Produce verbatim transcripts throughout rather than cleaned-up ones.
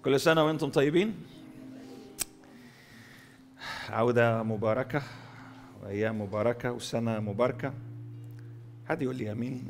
كل سنة وانتم طيبين. عودة مباركة وأيام مباركة وسنة مباركة. حد يقول لي أمين؟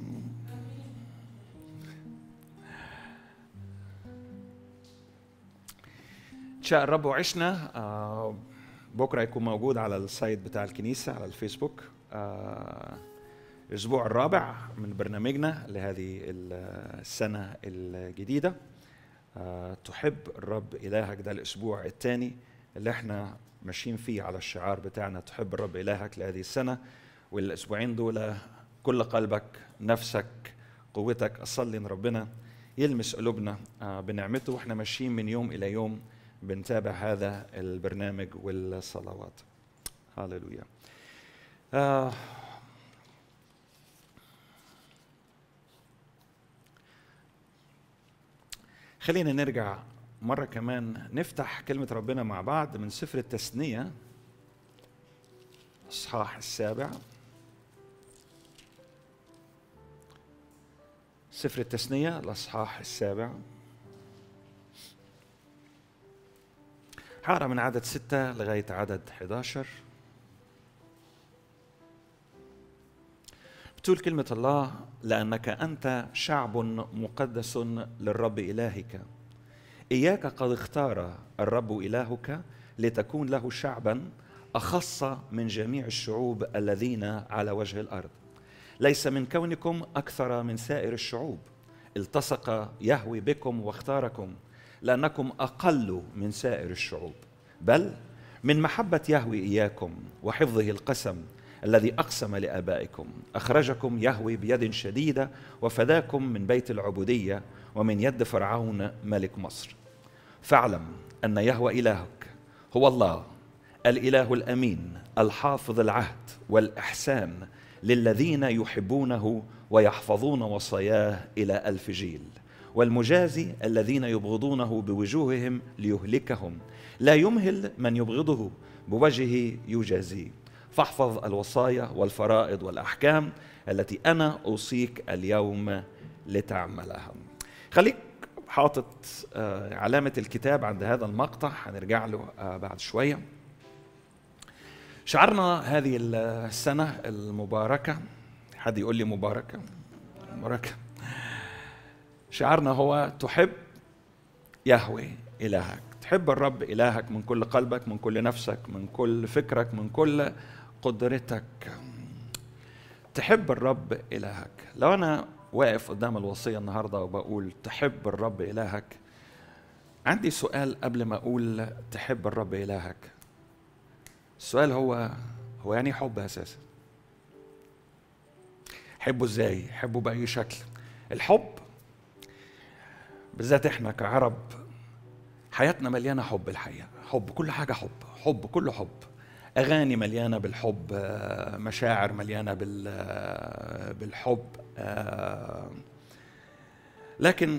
شاء الرب وعشنا. آه بكرة يكون موجود على السايت بتاع الكنيسة على الفيسبوك آه الأسبوع الرابع من برنامجنا لهذه السنة الجديدة. آه تحب الرب إلهك، ده الأسبوع الثاني اللي احنا ماشيين فيه على الشعار بتاعنا تحب الرب إلهك لهذه السنة. والأسبوعين دول كل قلبك، نفسك، قوتك، أصلي إن ربنا يلمس قلوبنا آه بنعمته، واحنا ماشيين من يوم إلى يوم بنتابع هذا البرنامج والصلوات. هاليلويا. آه خلينا نرجع مرة كمان نفتح كلمة ربنا مع بعض من سفر التثنية إصحاح السابع. سفر التثنية الإصحاح السابع، هقرا من عدد ستة لغاية عدد إحدى عشر. بتقول كلمة الله: لأنك أنت شعب مقدس للرب إلهك، إياك قد اختار الرب إلهك لتكون له شعبا أخص من جميع الشعوب الذين على وجه الأرض. ليس من كونكم أكثر من سائر الشعوب، التصق يهوي بكم واختاركم لأنكم أقل من سائر الشعوب، بل من محبة يهوي إياكم وحفظه القسم الذي أقسم لآبائكم أخرجكم يهوي بيد شديدة وفداكم من بيت العبودية ومن يد فرعون ملك مصر. فاعلم أن يهوى إلهك هو الله الإله الأمين الحافظ العهد والإحسان للذين يحبونه ويحفظون وصاياه إلى ألف جيل، والمجازي الذين يبغضونه بوجوههم ليهلكهم، لا يمهل من يبغضه بوجهه يجازيه. فاحفظ الوصايا والفرائض والأحكام التي أنا أوصيك اليوم لتعملها. خليك حاطط علامة الكتاب عند هذا المقطع، هنرجع له بعد شوية. شعرنا هذه السنة المباركة، حد يقول لي مباركة؟ مباركة. شعرنا هو تحب يهوي إلهك، تحب الرب إلهك من كل قلبك، من كل نفسك، من كل فكرك، من كل قدرتك. تحب الرب إلهك. لو أنا واقف قدام الوصية النهاردة وبقول تحب الرب إلهك، عندي سؤال قبل ما أقول تحب الرب إلهك. السؤال هو هو يعني حب أساسا؟ حبه إزاي؟ حبه بأي شكل؟ الحب بالذات إحنا كعرب حياتنا مليانة حب. الحقيقة حب، كل حاجة حب، حب كله حب. أغاني مليانة بالحب، مشاعر مليانة بالحب، لكن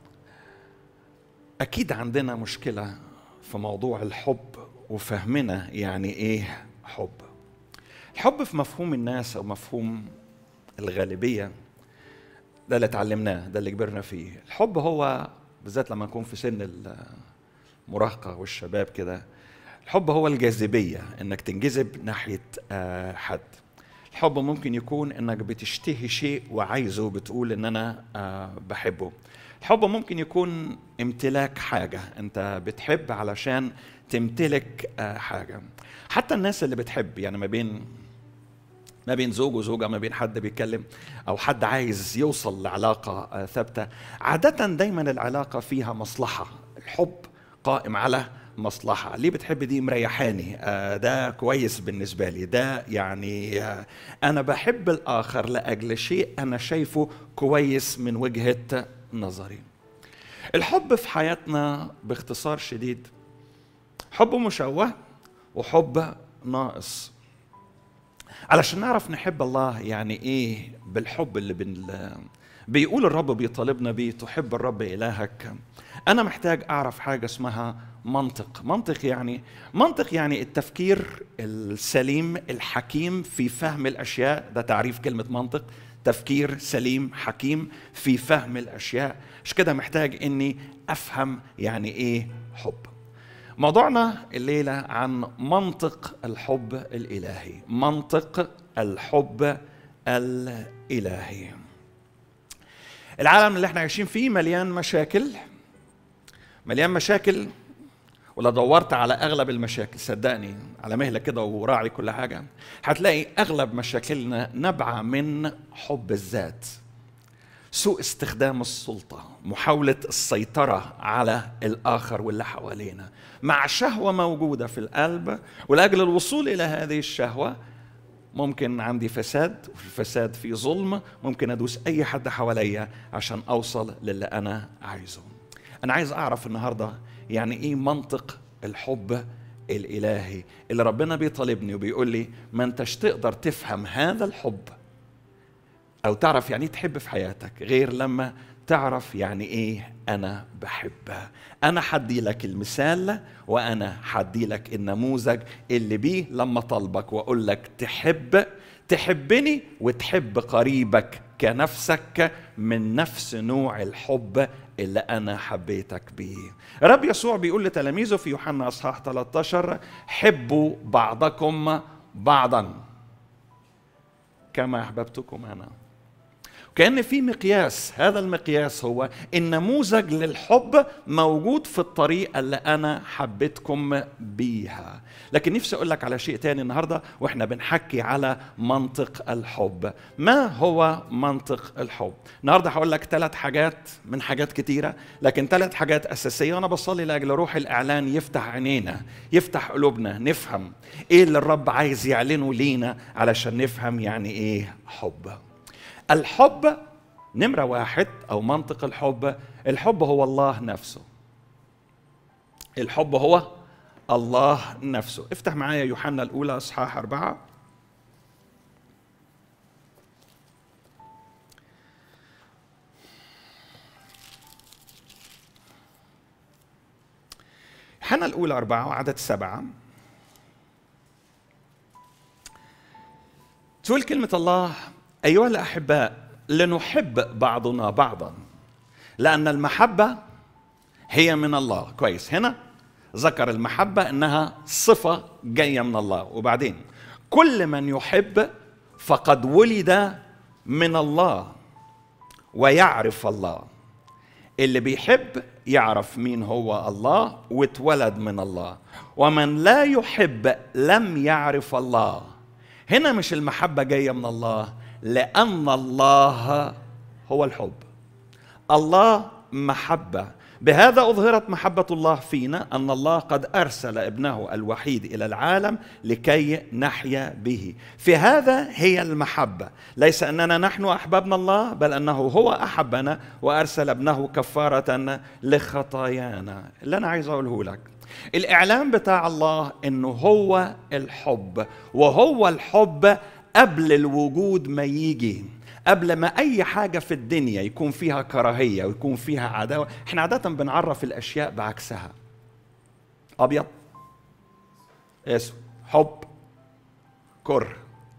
أكيد عندنا مشكلة في موضوع الحب وفهمنا يعني إيه حب. الحب في مفهوم الناس أو مفهوم الغالبية، ده اللي اتعلمناه، ده اللي كبرنا فيه. الحب هو بالذات لما نكون في سن المراهقة والشباب كده، الحب هو الجاذبية، انك تنجذب ناحية حد. الحب ممكن يكون انك بتشتهي شيء وعايزه، بتقول ان انا بحبه. الحب ممكن يكون امتلاك حاجة، انت بتحب علشان تمتلك حاجة. حتى الناس اللي بتحب، يعني ما بين ما بين زوج وزوجة، ما بين حد بيتكلم أو حد عايز يوصل لعلاقة ثابتة، عادة دايما العلاقة فيها مصلحة. الحب قائم على مصلحة. ليه بتحب دي؟ مريحاني، آه ده كويس بالنسبة لي، ده يعني آه أنا بحب الآخر لأجل شيء أنا شايفه كويس من وجهة نظري. الحب في حياتنا باختصار شديد حب مشوه وحب ناقص. علشان نعرف نحب الله يعني ايه بالحب اللي بن... بيقول الرب بيطالبنا بيه تحب الرب إلهك، أنا محتاج أعرف حاجة اسمها منطق. منطق يعني منطق يعني التفكير السليم الحكيم في فهم الأشياء، ده تعريف كلمة منطق. تفكير سليم حكيم في فهم الأشياء. مش كده محتاج إني أفهم يعني إيه حب. موضوعنا الليلة عن منطق الحب الإلهي. منطق الحب الإلهي. العالم اللي احنا عايشين فيه مليان مشاكل، مليان مشاكل، ولا دورت على أغلب المشاكل صدقني على مهلة كده وراعي كل حاجة، هتلاقي أغلب مشاكلنا نبع من حب الذات، سوء استخدام السلطة، محاولة السيطرة على الآخر واللي حوالينا، مع شهوة موجودة في القلب، ولأجل الوصول إلى هذه الشهوة ممكن عندي فساد، وفي الفساد في ظلم، ممكن أدوس أي حد حواليا عشان أوصل للي أنا عايزه. أنا عايز أعرف النهاردة يعني إيه منطق الحب الإلهي اللي ربنا بيطالبني وبيقول لي ما أنتش تقدر تفهم هذا الحب أو تعرف يعني إيه تحب في حياتك غير لما تعرف يعني إيه أنا بحبها. أنا حدي لك المثال وأنا حدي لك النموذج اللي بيه لما طلبك وأقول لك تحب تحبني وتحب قريبك كنفسك من نفس نوع الحب اللي أنا حبيتك بيه. رب يسوع بيقول لتلاميذه في يوحنا أصحاح ثلاثة عشر حبوا بعضكم بعضا كما أحببتكم أنا. كأن في مقياس، هذا المقياس هو النموذج للحب موجود في الطريقة اللي أنا حبيتكم بيها. لكن نفسي أقول لك على شيء تاني النهاردة وإحنا بنحكي على منطق الحب. ما هو منطق الحب؟ النهاردة هقول لك ثلاث حاجات من حاجات كتيرة، لكن ثلاث حاجات أساسية، وأنا بصلي لأجل روح الإعلان يفتح عينينا، يفتح قلوبنا، نفهم إيه اللي الرب عايز يعلنه لينا علشان نفهم يعني إيه حب. الحب نمرة واحد أو منطق الحب، الحب هو الله نفسه. الحب هو الله نفسه. افتح معايا يوحنا الأولى أصحاح أربعة. يوحنا الأولى أربعة وعدد سبعة تقول كلمة الله: أيها الأحباء لنحب بعضنا بعضا لأن المحبة هي من الله. كويس، هنا ذكر المحبة إنها صفة جاية من الله، وبعدين كل من يحب فقد ولد من الله ويعرف الله. اللي بيحب يعرف مين هو الله واتولد من الله، ومن لا يحب لم يعرف الله. هنا مش المحبة جاية من الله، لأن الله هو الحب. الله محبة، بهذا أظهرت محبة الله فينا أن الله قد أرسل ابنه الوحيد إلى العالم لكي نحيا به. في هذا هي المحبة، ليس أننا نحن أحببنا الله، بل أنه هو أحبنا وأرسل ابنه كفارة لخطايانا. اللي أنا عايز أقوله لك، الإعلان بتاع الله إنه هو الحب، وهو الحب قبل الوجود ما يجي، قبل ما أي حاجة في الدنيا يكون فيها كراهية ويكون فيها عداوة. احنا عادة بنعرف الأشياء بعكسها، أبيض اسود، حب كره.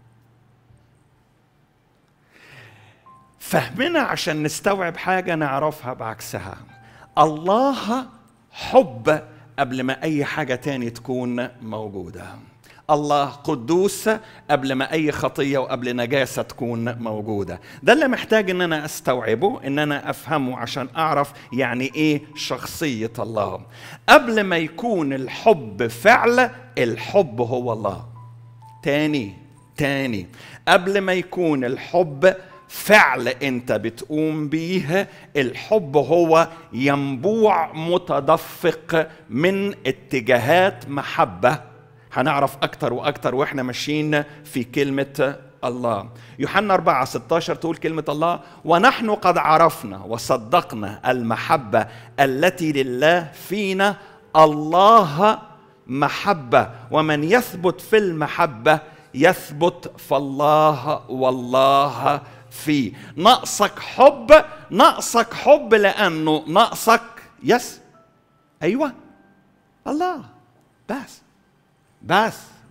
فهمنا عشان نستوعب حاجة نعرفها بعكسها. الله حب قبل ما أي حاجة تاني تكون موجودة. الله قدوس قبل ما أي خطية وقبل نجاسة تكون موجودة. ده اللي محتاج إن أنا أستوعبه، إن أنا أفهمه عشان أعرف يعني إيه شخصية الله. قبل ما يكون الحب فعل، الحب هو الله. تاني تاني قبل ما يكون الحب فعل أنت بتقوم بيه، الحب هو ينبوع متدفق من اتجاهات محبة. هنعرف أكتر وأكتر وإحنا ماشيين في كلمة الله. يوحنا أربعة ستة عشر تقول كلمة الله: ونحن قد عرفنا وصدقنا المحبة التي لله فينا، الله محبة، ومن يثبت في المحبة يثبت فالله والله فيه. ناقصك حب، ناقصك حب لأنه ناقصك يس أيوة الله. بس بس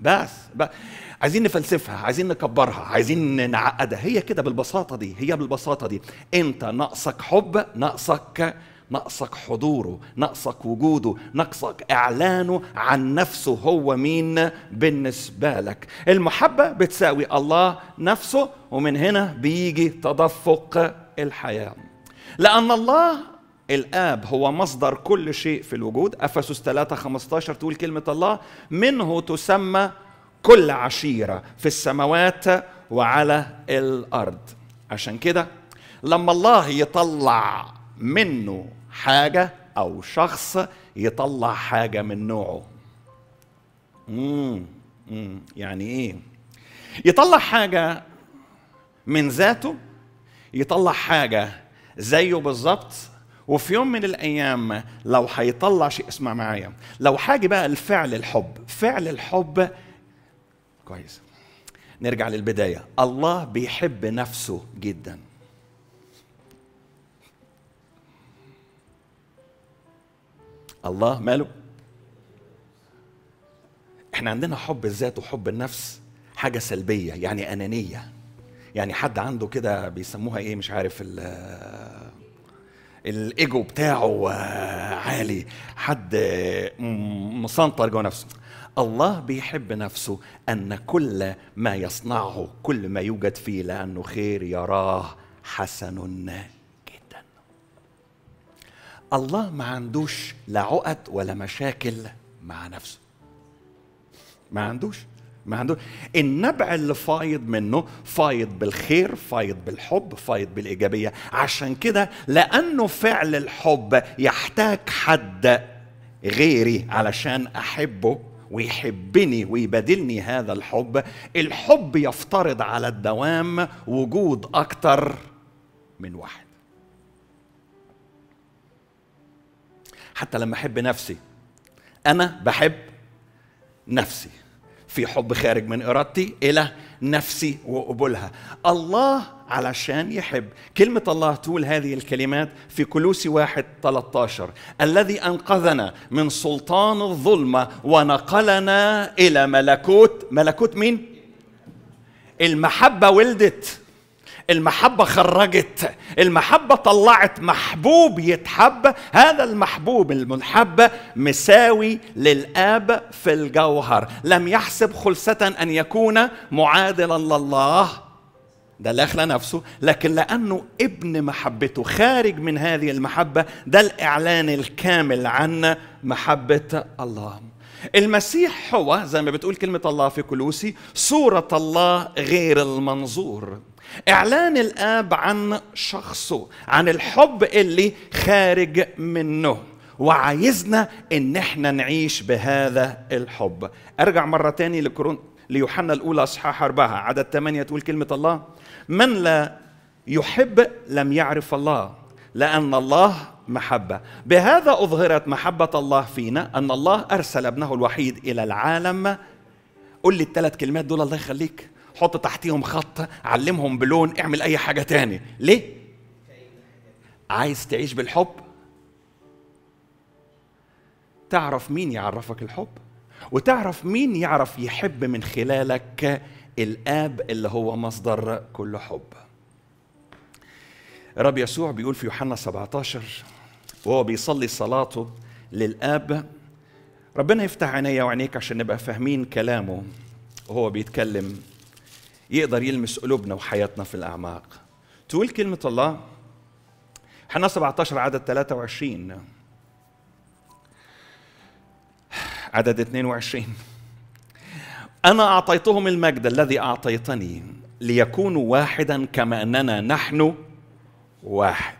بس, بس عايزين نفلسفها، عايزين نكبرها، عايزين نعقدها. هي كده بالبساطة دي، هي بالبساطة دي. انت ناقصك حب، ناقصك ناقصك حضوره، ناقصك وجوده، ناقصك اعلانه عن نفسه هو مين بالنسبة لك. المحبة بتساوي الله نفسه، ومن هنا بيجي تدفق الحياة. لأن الله الآب هو مصدر كل شيء في الوجود. أفسس ثلاثة خمسة عشر تقول كلمة الله: منه تسمى كل عشيرة في السماوات وعلى الأرض. عشان كده لما الله يطلع منه حاجة أو شخص، يطلع حاجة من نوعه. مم. مم. يعني إيه؟ يطلع حاجة من ذاته، يطلع حاجة زيه بالظبط. وفي يوم من الأيام لو هيطلع شيء، اسمع معايا، لو حاجة بقى الفعل الحب، فعل الحب كويس. نرجع للبداية. الله بيحب نفسه جدا. الله ماله؟ احنا عندنا حب الذات وحب النفس حاجة سلبية، يعني أنانية. يعني حد عنده كده بيسموها ايه، مش عارف، الايجو بتاعه عالي، حد مسنطر جوه نفسه. الله بيحب نفسه، أن كل ما يصنعه، كل ما يوجد فيه لأنه خير، يراه حسن جدا. الله ما عندوش لا عقد ولا مشاكل مع نفسه، ما عندوش ما عندوش النبع اللي فايض منه فايض بالخير، فايض بالحب، فايض بالإيجابية. عشان كده لأنه فعل الحب يحتاج حد غيري علشان أحبه ويحبني ويبادلني هذا الحب. الحب يفترض على الدوام وجود أكتر من واحد. حتى لما أحب نفسي، أنا بحب نفسي، في حب خارج من إرادتي إلى نفسي وقبولها. الله علشان يحب، كلمة الله تقول هذه الكلمات في كولوسي واحد ثلاثة عشر: الذي أنقذنا من سلطان الظلمة ونقلنا إلى ملكوت. ملكوت مين؟ المحبة ولدت، المحبة خرجت، المحبة طلعت محبوب يتحب. هذا المحبوب المنحب مساوي للآب في الجوهر، لم يحسب خلسة أن يكون معادلا لله، ده اللي أخلى نفسه، لكن لأنه ابن محبته خارج من هذه المحبة، ده الإعلان الكامل عن محبة الله. المسيح هو زي ما بتقول كلمة الله في كولوسي صورة الله غير المنظور، إعلان الآب عن شخصه، عن الحب اللي خارج منه، وعايزنا إن احنا نعيش بهذا الحب. أرجع مرة تاني لكورون ليوحنا الأولى أصحاح أربعة عدد ثمانية تقول كلمة الله: من لا يحب لم يعرف الله، لأن الله محبة. بهذا أظهرت محبة الله فينا، أن الله أرسل ابنه الوحيد إلى العالم. قل لي الثلاث كلمات دول الله يخليك، حط تحتيهم خط، علمهم بلون، اعمل أي حاجة تاني. ليه؟ عايز تعيش بالحب؟ تعرف مين يعرفك الحب، وتعرف مين يعرف يحب من خلالك، الآب اللي هو مصدر كل حب. رب يسوع بيقول في يوحنا سبعة عشر وهو بيصلي صلاته للآب، ربنا يفتح عينيا وعينيك عشان نبقى فاهمين كلامه وهو بيتكلم، يقدر يلمس قلوبنا وحياتنا في الأعماق. تقول كلمة الله يوحنا سبعة عشر عدد ثلاثة وعشرين عدد اثنين وعشرين: أنا أعطيتهم المجد الذي أعطيتني ليكونوا واحدا كما أننا نحن واحد.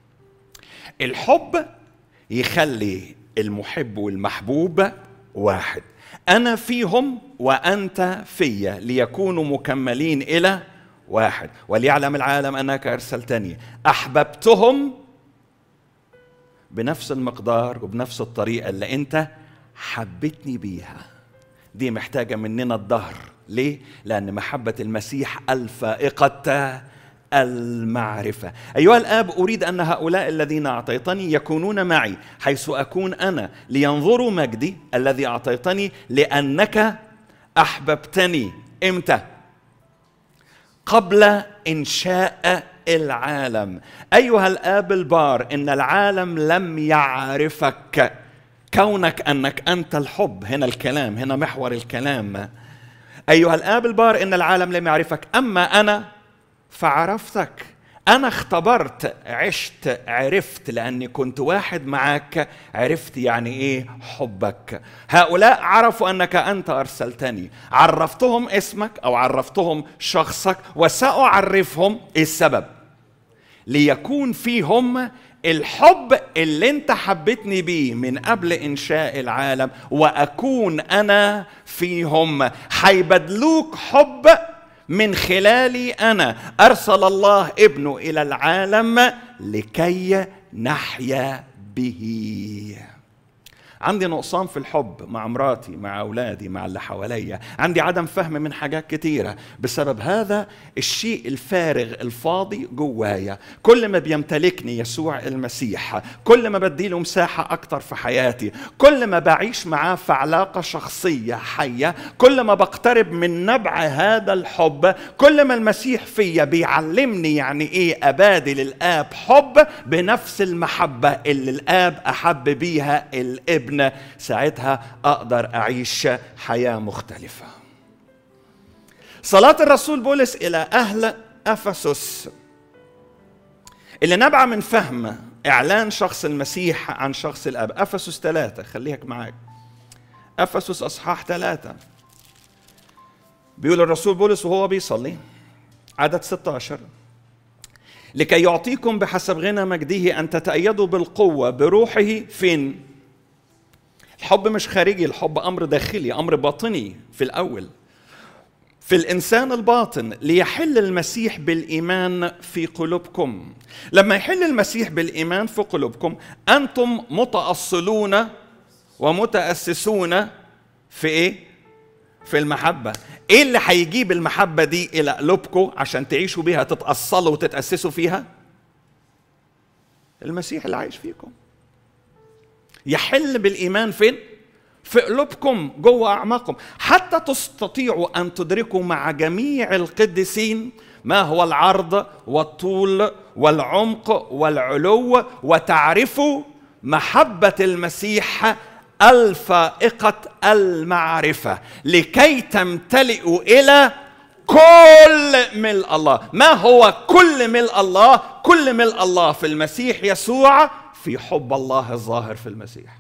الحب يخلي المحب والمحبوب واحد، أنا فيهم وأنت فيا ليكونوا مكملين إلى واحد، وليعلم العالم أنك أرسلتني. أحببتهم بنفس المقدار وبنفس الطريقة اللي أنت حبتني بيها. دي محتاجة مننا الدهر. ليه؟ لأن محبة المسيح الفائقة المعرفة. أيها الآب، أريد أن هؤلاء الذين أعطيتني يكونون معي حيث أكون أنا، لينظروا مجدي الذي أعطيتني، لأنك أحببتني إمتى؟ قبل إنشاء العالم. أيها الآب البار، إن العالم لم يعرفك كونك أنك أنت الحب. هنا الكلام، هنا محور الكلام. أيها الآب البار، إن العالم لم يعرفك، أما أنا فعرفتك. أنا اختبرت، عشت، عرفت، لأني كنت واحد معك، عرفت يعني إيه حبك. هؤلاء عرفوا أنك أنت أرسلتني، عرفتهم اسمك أو عرفتهم شخصك، وسأعرفهم إيه السبب؟ ليكون فيهم الحب اللي انت حبتني بيه من قبل إنشاء العالم، وأكون أنا فيهم. حيبدلوك حب من خلالي أنا. أرسل الله ابنه إلى العالم لكي نحيا به. عندي نقصان في الحب مع مراتي، مع أولادي، مع اللي حواليا. عندي عدم فهم من حاجات كتيرة بسبب هذا الشيء الفارغ الفاضي جوايا. كل ما بيمتلكني يسوع المسيح، كل ما بديله مساحة أكتر في حياتي، كل ما بعيش معاه في علاقة شخصية حية، كل ما بقترب من نبع هذا الحب، كل ما المسيح فيا بيعلمني يعني إيه أبادل الآب حب بنفس المحبة اللي الآب أحب بيها الابن. ساعتها أقدر أعيش حياة مختلفة. صلاة الرسول بولس إلى أهل أفسس اللي نبع من فهم إعلان شخص المسيح عن شخص الآب. أفسس ثلاثة، خليك معاك. أفسس أصحاح ثلاثة، بيقول الرسول بولس وهو بيصلي، عدد ستة عشر: لكي يعطيكم بحسب غنى مجده أن تتأيدوا بالقوة بروحه. فين؟ الحب مش خارجي، الحب أمر داخلي، أمر باطني في الأول في الإنسان الباطن. ليحل المسيح بالإيمان في قلوبكم. لما يحل المسيح بالإيمان في قلوبكم، أنتم متأصلون ومتأسسون في إيه؟ في المحبة. إيه اللي هيجيب المحبة دي إلى قلوبكم عشان تعيشوا بيها، تتأصلوا وتتأسسوا فيها؟ المسيح اللي عايش فيكم. يحل بالإيمان فين؟ في قلوبكم، جوه أعماقكم، حتى تستطيعوا أن تدركوا مع جميع القديسين ما هو العرض والطول والعمق والعلو، وتعرفوا محبة المسيح الفائقة المعرفة، لكي تمتلئوا إلى كل ملء الله. ما هو كل ملء الله؟ كل ملء الله في المسيح يسوع، في حب الله الظاهر في المسيح.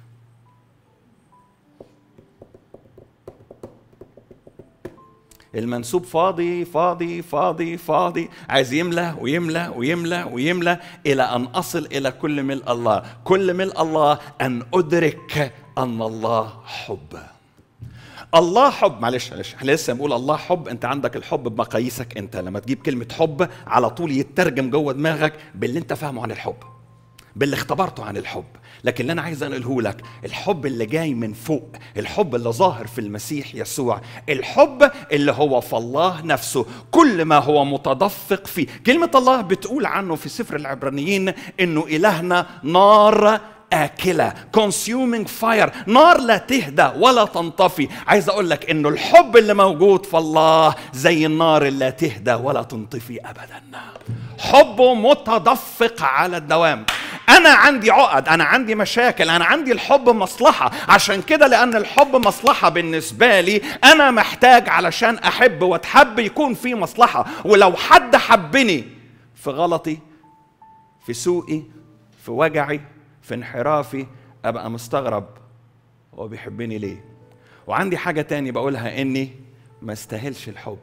المنسوب فاضي فاضي فاضي فاضي، عايز يملى ويملى ويملى ويملى إلى أن أصل إلى كل ملء الله. كل ملء الله أن أدرك أن الله حب. الله حب. معلش معلش احنا لسه بنقول الله حب. انت عندك الحب بمقاييسك انت. لما تجيب كلمة حب على طول يترجم جوه دماغك باللي انت فاهمه عن الحب، باللي اختبرته عن الحب. لكن اللي انا عايز انقله لك الحب اللي جاي من فوق، الحب اللي ظاهر في المسيح يسوع، الحب اللي هو في الله نفسه، كل ما هو متدفق فيه. كلمة الله بتقول عنه في سفر العبرانيين انه الهنا نار آكلة، consuming fire، نار لا تهدى ولا تنطفي. عايز اقول لك انه الحب اللي موجود في الله زي النار اللي لا تهدى ولا تنطفي ابدا. حبه متدفق على الدوام. انا عندي عقد، انا عندي مشاكل، انا عندي الحب مصلحة. عشان كده لان الحب مصلحة بالنسبة لي، انا محتاج علشان احب واتحب يكون في مصلحة. ولو حد حبني في غلطي، في سوءي، في وجعي، في انحرافي، ابقى مستغرب هو بيحبني ليه. وعندي حاجة تاني بقولها، اني ما استاهلش الحب.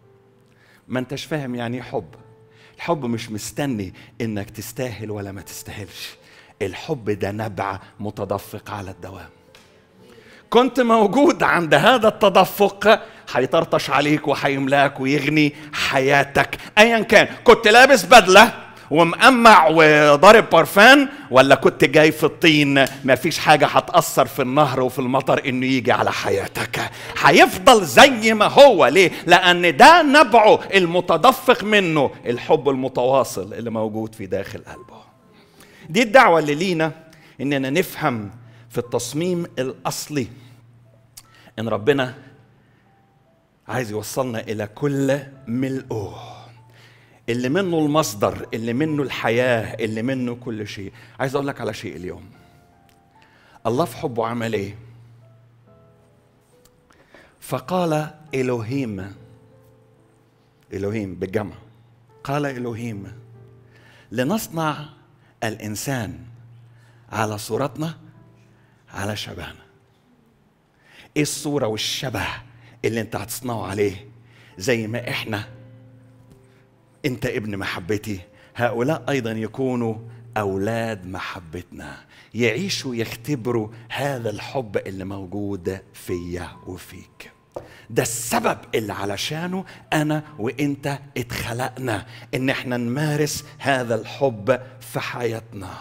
ما انتش فاهم يعني ايه حب. الحب مش مستني انك تستاهل ولا ما تستاهلش. الحب ده نبع متدفق على الدوام. كنت موجود عند هذا التدفق، هيطرطش عليك وهيملاك ويغني حياتك ايا كان. كنت لابس بدلة ومقمع وضارب بارفان، ولا كنت جاي في الطين، مفيش حاجة هتأثر في النهر وفي المطر انه يجي على حياتك. هيفضل زي ما هو. ليه؟ لأن ده نبعه المتدفق منه الحب المتواصل اللي موجود في داخل قلبه. دي الدعوة اللي لينا، اننا نفهم في التصميم الأصلي ان ربنا عايز يوصلنا إلى كل ملئه، اللي منه المصدر، اللي منه الحياة، اللي منه كل شيء. عايز أقول لك على شيء اليوم. الله في حبه عمل إيه؟ فقال إلهيم، إلهيم بالجمع، قال إلهيم لنصنع الإنسان على صورتنا على شبهنا. إيه الصورة والشبه اللي أنت هتصنعه عليه؟ زي ما إحنا أنت ابن محبتي، هؤلاء أيضا يكونوا أولاد محبتنا، يعيشوا يختبروا هذا الحب اللي موجود فيا وفيك. ده السبب اللي علشانه أنا وإنت اتخلقنا، إن احنا نمارس هذا الحب في حياتنا.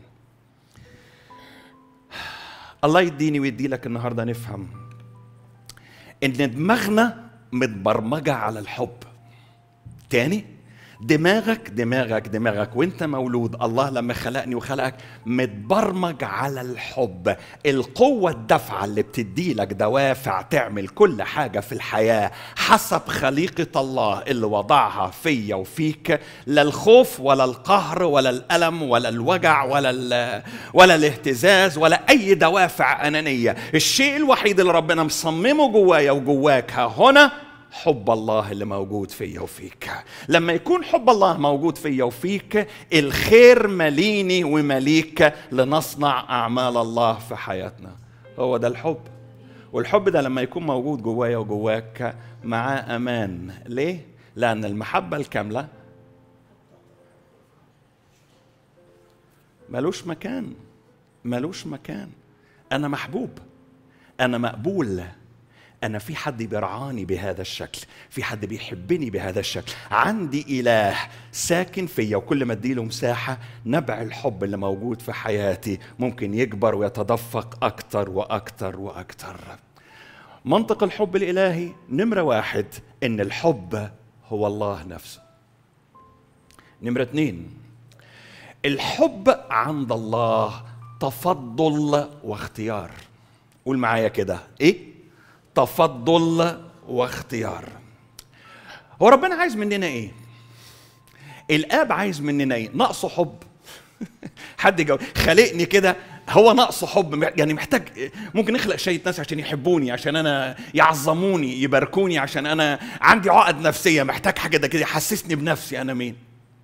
الله يديني ويدي لك النهاردة نفهم إن دماغنا متبرمجة على الحب. تاني، دماغك دماغك دماغك وانت مولود، الله لما خلقني وخلقك متبرمج على الحب. القوة الدافعة اللي بتدي لك دوافع تعمل كل حاجة في الحياة حسب خليقة الله اللي وضعها فيا وفيك، لا الخوف ولا القهر ولا الألم ولا الوجع ولا ولا الاهتزاز ولا أي دوافع أنانية. الشيء الوحيد اللي ربنا مصممه جوايا وجواك ها هنا حب الله اللي موجود فيا وفيك. لما يكون حب الله موجود فيا وفيك، الخير مليني ومليك لنصنع أعمال الله في حياتنا. هو ده الحب. والحب ده لما يكون موجود جوايا وجواك معاه أمان. ليه؟ لأن المحبة الكاملة ملوش مكان، ملوش مكان. أنا محبوب، أنا مقبول، أنا في حد بيرعاني بهذا الشكل، في حد بيحبني بهذا الشكل، عندي إله ساكن فيا، وكل ما اديله مساحة نبع الحب اللي موجود في حياتي ممكن يكبر ويتدفق أكتر وأكتر وأكتر. منطق الحب الإلهي نمرة واحد إن الحب هو الله نفسه. نمرة اتنين، الحب عند الله تفضل واختيار. قول معايا كده، إيه؟ تفضل واختيار. هو ربنا عايز مننا ايه؟ الاب عايز مننا ايه؟ نقصه حب؟ حد يجاوب. خلقني كده، هو نقصه حب؟ يعني محتاج، ممكن نخلق شويه ناس عشان يحبوني، عشان انا يعظموني يباركوني، عشان انا عندي عقد نفسيه، محتاج حاجه ده كده يحسسني بنفسي انا مين.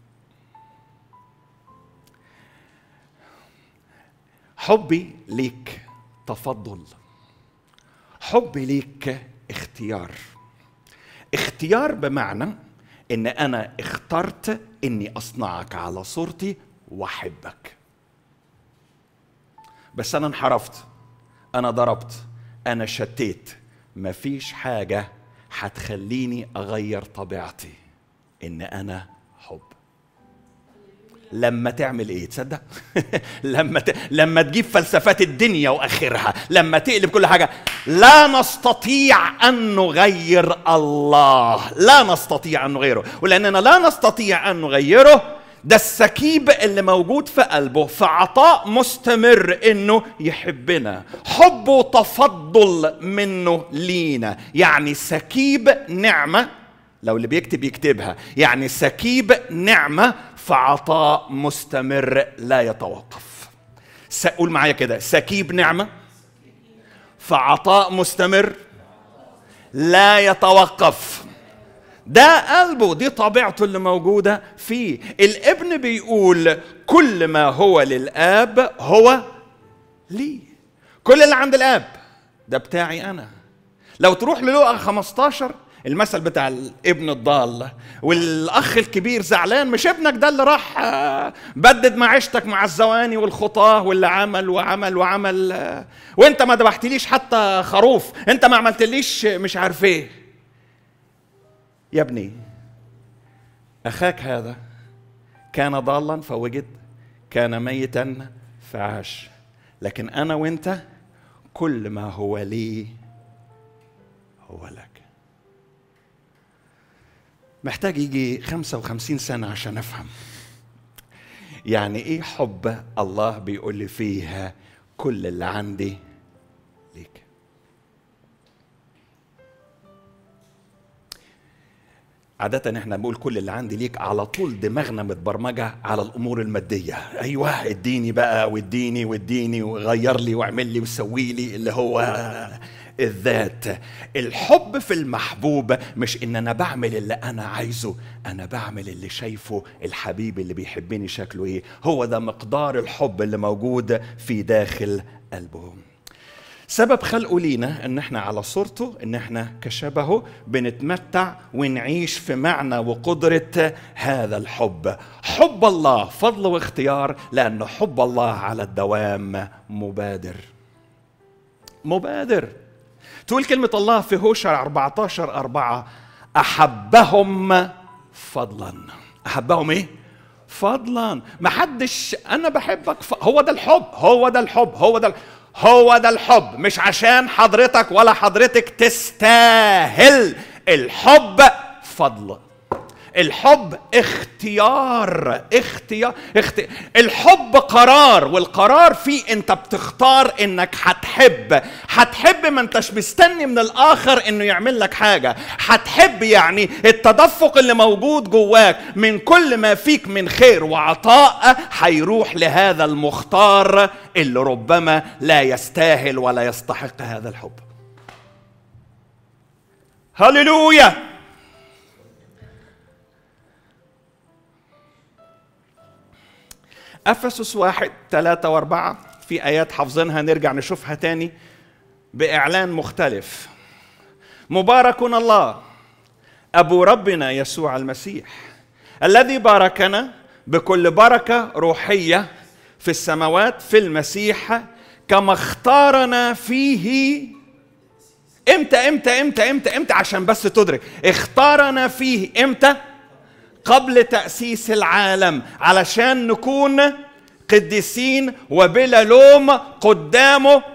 حبي ليك تفضل، حبي ليك اختيار. اختيار بمعنى ان انا اخترت اني اصنعك على صورتي واحبك. بس انا انحرفت، انا ضربت، انا شتيت. مفيش حاجة هتخليني اغير طبيعتي ان انا حب. لما تعمل ايه؟ تصدق؟ لما ت... لما تجيب فلسفات الدنيا واخرها، لما تقلب كل حاجه. لا نستطيع ان نغير الله، لا نستطيع ان نغيره، ولاننا لا نستطيع ان نغيره، ده السكيب اللي موجود في قلبه في عطاء مستمر انه يحبنا. حبه تفضل منه لينا، يعني سكيب نعمه. لو اللي بيكتب يكتبها، يعني سكيب نعمة في عطاء مستمر لا يتوقف. قول معايا كده، سكيب نعمة في عطاء مستمر لا يتوقف. ده قلبه، دي طبيعته اللي موجودة فيه. الابن بيقول كل ما هو للآب هو لي. كل اللي عند الآب ده بتاعي أنا. لو تروح للوقا خمستاشر، المثل بتاع الابن الضال والاخ الكبير زعلان، مش ابنك ده اللي راح بدد معيشتك مع الزواني والخطاه واللي عمل وعمل وعمل، وانت ما ذبحتليش حتى خروف، انت ما عملتليش مش عارف ايه. يا ابني، اخاك هذا كان ضالا فوجد، كان ميتا فعاش، لكن انا وانت كل ما هو لي هو لك. محتاج يجي خمسة وخمسين سنة عشان أفهم يعني إيه حب الله بيقول لي فيها كل اللي عندي ليك. عادة احنا بنقول كل اللي عندي ليك، على طول دماغنا متبرمجة على الأمور المادية. أيوة اديني بقى واديني واديني وغير لي واعمل لي وسوي لي، اللي هو الذات. الحب في المحبوب مش إن أنا بعمل اللي أنا عايزه، أنا بعمل اللي شايفه الحبيب اللي بيحبني شكله إيه. هو ده مقدار الحب اللي موجود في داخل قلبه. سبب خلقه لينا ان احنا على صورته، ان احنا كشبهه بنتمتع ونعيش في معنى وقدرة هذا الحب. حب الله فضل واختيار، لأن حب الله على الدوام مبادر. مبادر. تقول كلمة الله في هوشع أربعة عشر أربعة: أحبهم فضلا. أحبهم إيه؟ فضلا. ما حدش أنا بحبك ف... هو ده الحب، هو ده الحب، هو ده الحب. هو ده الحب، مش عشان حضرتك ولا حضرتك تستاهل. الحب فضل، الحب اختيار. اختيار اخت... الحب قرار، والقرار فيه انت بتختار انك هتحب. هتحب ما انتش مستني من الاخر انه يعمل لك حاجة. هتحب يعني التدفق اللي موجود جواك من كل ما فيك من خير وعطاء هيروح لهذا المختار اللي ربما لا يستاهل ولا يستحق هذا الحب. هللويا. أفسس واحد ثلاثة وأربعة، في آيات حافظينها نرجع نشوفها تاني بإعلان مختلف. مبارك الله أبو ربنا يسوع المسيح الذي باركنا بكل بركة روحية في السماوات في المسيح، كما اختارنا فيه. امتى امتى امتى امتى امتى عشان بس تدرك، اختارنا فيه امتى؟ قبل تأسيس العالم، علشان نكون قديسين وبلا لوم قدامه.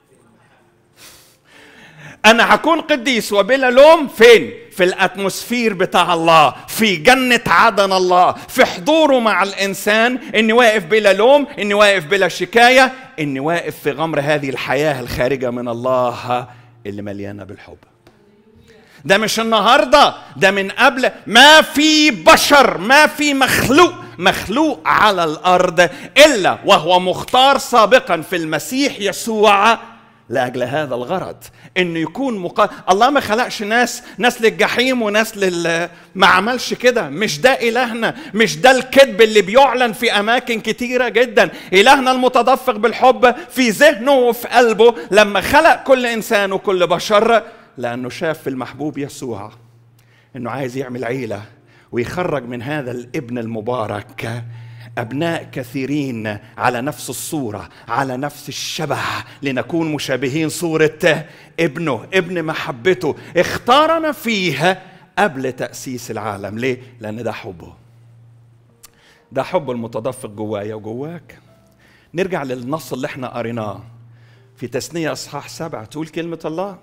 أنا هكون قديس وبلا لوم فين؟ في الأتموسفير بتاع الله، في جنة عدن الله، في حضوره مع الإنسان. إني واقف بلا لوم، إني واقف بلا شكاية، إني واقف في غمر هذه الحياة الخارجة من الله اللي مليانة بالحب. ده مش النهاردة، ده من قبل. ما في بشر، ما في مخلوق مخلوق على الأرض إلا وهو مختار سابقا في المسيح يسوع لأجل هذا الغرض، إنه يكون مقا... الله ما خلقش ناس ناس للجحيم وناس لل... ما عملش كده. مش ده إلهنا، مش ده الكذب اللي بيعلن في أماكن كتيرة جدا. إلهنا المتدفق بالحب في ذهنه وفي قلبه لما خلق كل إنسان وكل بشر، لأنه شاف في المحبوب يسوع إنه عايز يعمل عيلة ويخرج من هذا الابن المبارك أبناء كثيرين على نفس الصورة، على نفس الشبه، لنكون مشابهين صورة ابنه، ابن محبته. اختارنا فيها قبل تأسيس العالم. ليه؟ لأن ده حبه، ده حب المتدفق جوايا وجواك. نرجع للنص اللي احنا قريناه في تثنية أصحاح سبعة. تقول كلمة الله: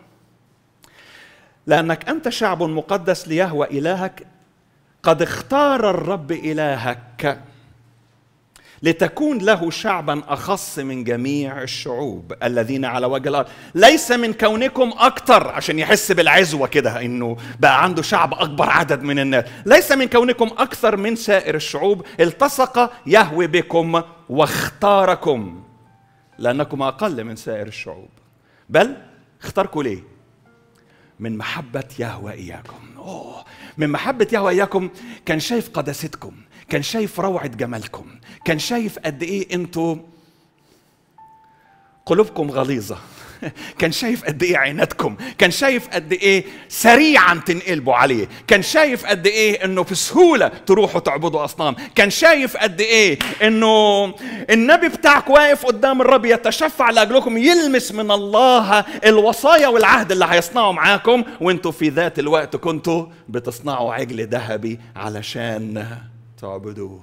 لأنك أنت شعب مقدس ليهوى إلهك، قد اختار الرب إلهك لتكون له شعبا أخص من جميع الشعوب الذين على وجه الأرض. ليس من كونكم أكتر، عشان يحس بالعزوة كده إنه بقى عنده شعب أكبر عدد من الناس. ليس من كونكم أكثر من سائر الشعوب، التصق يهوى بكم واختاركم لأنكم أقل من سائر الشعوب. بل اختاركم ليه؟ من محبة يهوى إياكم. أوه. من محبة يهوى إياكم. كان شايف قداستكم، كان شايف روعة جمالكم، كان شايف قد إيه أنتوا قلوبكم غليظة، كان شايف قد إيه عنادكم، كان شايف قد إيه سريعا تنقلبوا عليه، كان شايف قد إيه إنه في سهولة تروحوا تعبدوا أصنام، كان شايف قد إيه إنه النبي بتاعك واقف قدام الرب يتشفع لأجلكم، يلمس من الله الوصايا والعهد اللي هيصنعوا معاكم، وإنتوا في ذات الوقت كنتوا بتصنعوا عجل ذهبي علشان تعبدوه.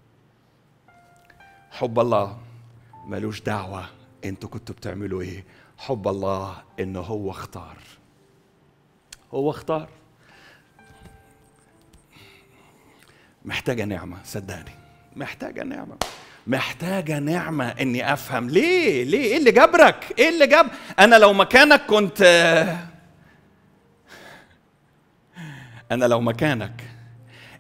حب الله ملوش دعوة انتوا كنتوا بتعملوا ايه. حب الله انه هو اختار، هو اختار. محتاجة نعمة، صدقني محتاجة نعمة، محتاجة نعمة اني افهم ليه ليه ايه اللي جبرك، ايه اللي جاب. انا لو مكانك كنت انا لو مكانك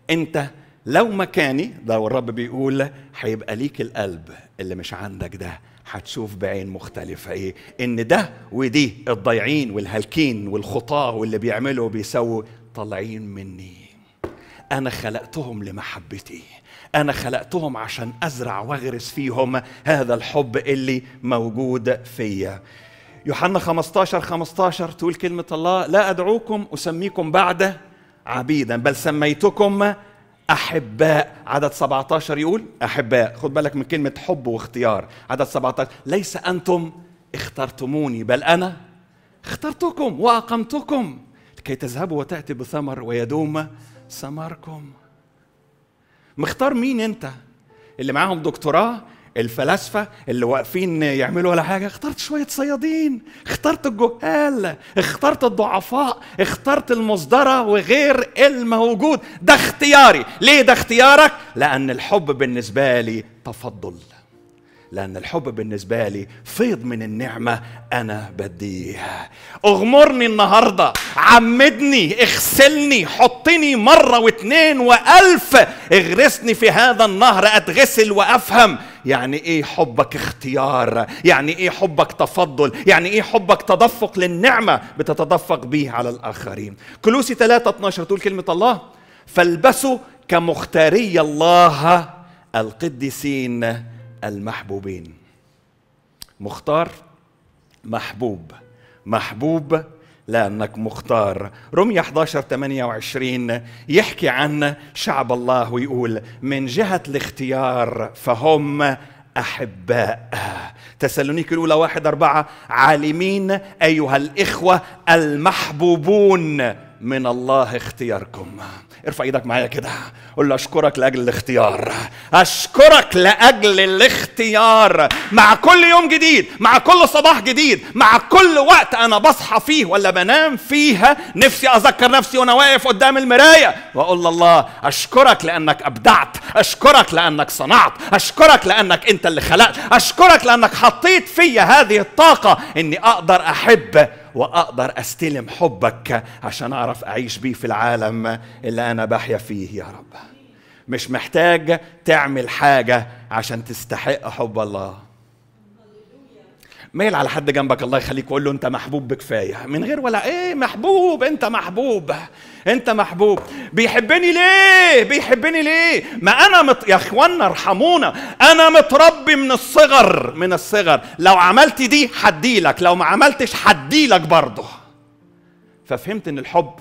انت لو مكاني، ده الرب بيقول هيبقى ليك القلب اللي مش عندك ده، هتشوف بعين مختلفة ايه ان ده ودي الضايعين والهالكين والخطاة واللي بيعملوا بيسووا طالعين مني. انا خلقتهم لمحبتي، انا خلقتهم عشان ازرع واغرس فيهم هذا الحب اللي موجود فيا. يوحنا خمستاشر خمستاشر تقول كلمة الله: لا ادعوكم اسميكم بعد عبيدا بل سميتكم أحباء. عدد سبعتاشر يقول أحباء. خد بالك من كلمة حب واختيار. عدد سبعتاشر: ليس أنتم اخترتموني بل أنا اخترتكم وأقمتكم لكي تذهبوا وتأتي بثمر ويدوم ثمركم. مختار مين أنت؟ اللي معاهم دكتوراه، الفلاسفة اللي واقفين يعملوا ولا حاجة؟ اخترت شوية صيادين، اخترت الجهال، اخترت الضعفاء، اخترت المصدرة وغير الموجود. ده اختياري. ليه ده اختيارك؟ لأن الحب بالنسبة لي تفضل، لأن الحب بالنسبة لي فيض من النعمة أنا بديها. اغمرني النهاردة، عمدني، اغسلني، حطني مرة واثنين وألف، اغرسني في هذا النهر أتغسل وأفهم يعني إيه حبك اختيار، يعني إيه حبك تفضل، يعني إيه حبك تدفق للنعمة بتتدفق به على الآخرين. كولوسي ثلاثة اثناشر تقول كلمة الله: فالبسوا كمختاري الله القديسين المحبوبين. مختار، محبوب. محبوب لأنك مختار. رمية احد عشر ثمانية وعشرين يحكي عن شعب الله ويقول: من جهة الاختيار فهم أحباء. تسالونيك الأولى واحد أربعة: عالمين أيها الإخوة المحبوبون من الله اختياركم. ارفع ايدك معايا كده، قول له: اشكرك لاجل الاختيار، اشكرك لاجل الاختيار. مع كل يوم جديد، مع كل صباح جديد، مع كل وقت انا بصحى فيه ولا بنام فيها، نفسي اذكر نفسي وانا واقف قدام المرايه واقول الله: اشكرك لانك ابدعت، اشكرك لانك صنعت، اشكرك لانك انت اللي خلقت، اشكرك لانك حطيت فيا هذه الطاقه اني اقدر احب وأقدر أستلم حبك عشان أعرف أعيش بيه في العالم اللي أنا بحيا فيه يا رب. مش محتاج تعمل حاجة عشان تستحق حب الله. ميل على حد جنبك الله يخليك وقول له: أنت محبوب بكفاية، من غير ولا إيه محبوب. أنت محبوب، أنت محبوب. بيحبني ليه؟ بيحبني ليه؟ ما أنا مت... يا إخوانا ارحمونا، أنا متربي من الصغر، من الصغر لو عملت دي حديلك، لو ما عملتش حديلك برضه. ففهمت إن الحب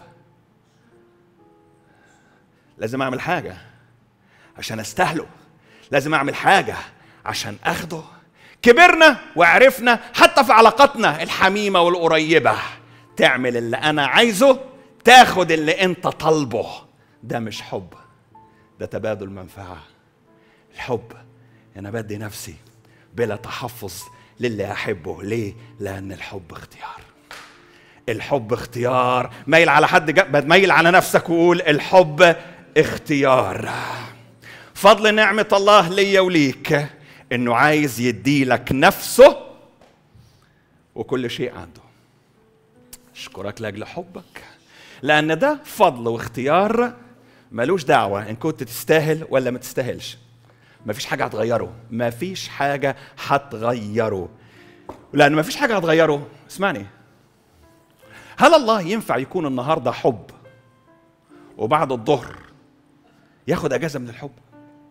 لازم أعمل حاجة عشان أستاهله، لازم أعمل حاجة عشان أخده. كبرنا وعرفنا حتى في علاقاتنا الحميمة والقريبة، تعمل اللي أنا عايزه، تاخد اللي أنت طالبه. ده مش حب، ده تبادل منفعة. الحب أنا بدي نفسي بلا تحفظ للي أحبه. ليه؟ لأن الحب اختيار. الحب اختيار. ميل على حد جنبك، ميل على نفسك وقول: الحب اختيار. فضل نعمة الله ليا وليك إنه عايز يديلك نفسه وكل شيء عنده. أشكرك لأجل حبك، لأن ده فضل واختيار ملوش دعوة إن كنت تستاهل ولا ما تستاهلش. مفيش حاجة هتغيره، مفيش حاجة هتغيره، لأن مفيش حاجة هتغيره. اسمعني، هل الله ينفع يكون النهاردة حب وبعد الظهر ياخد أجازة من الحب؟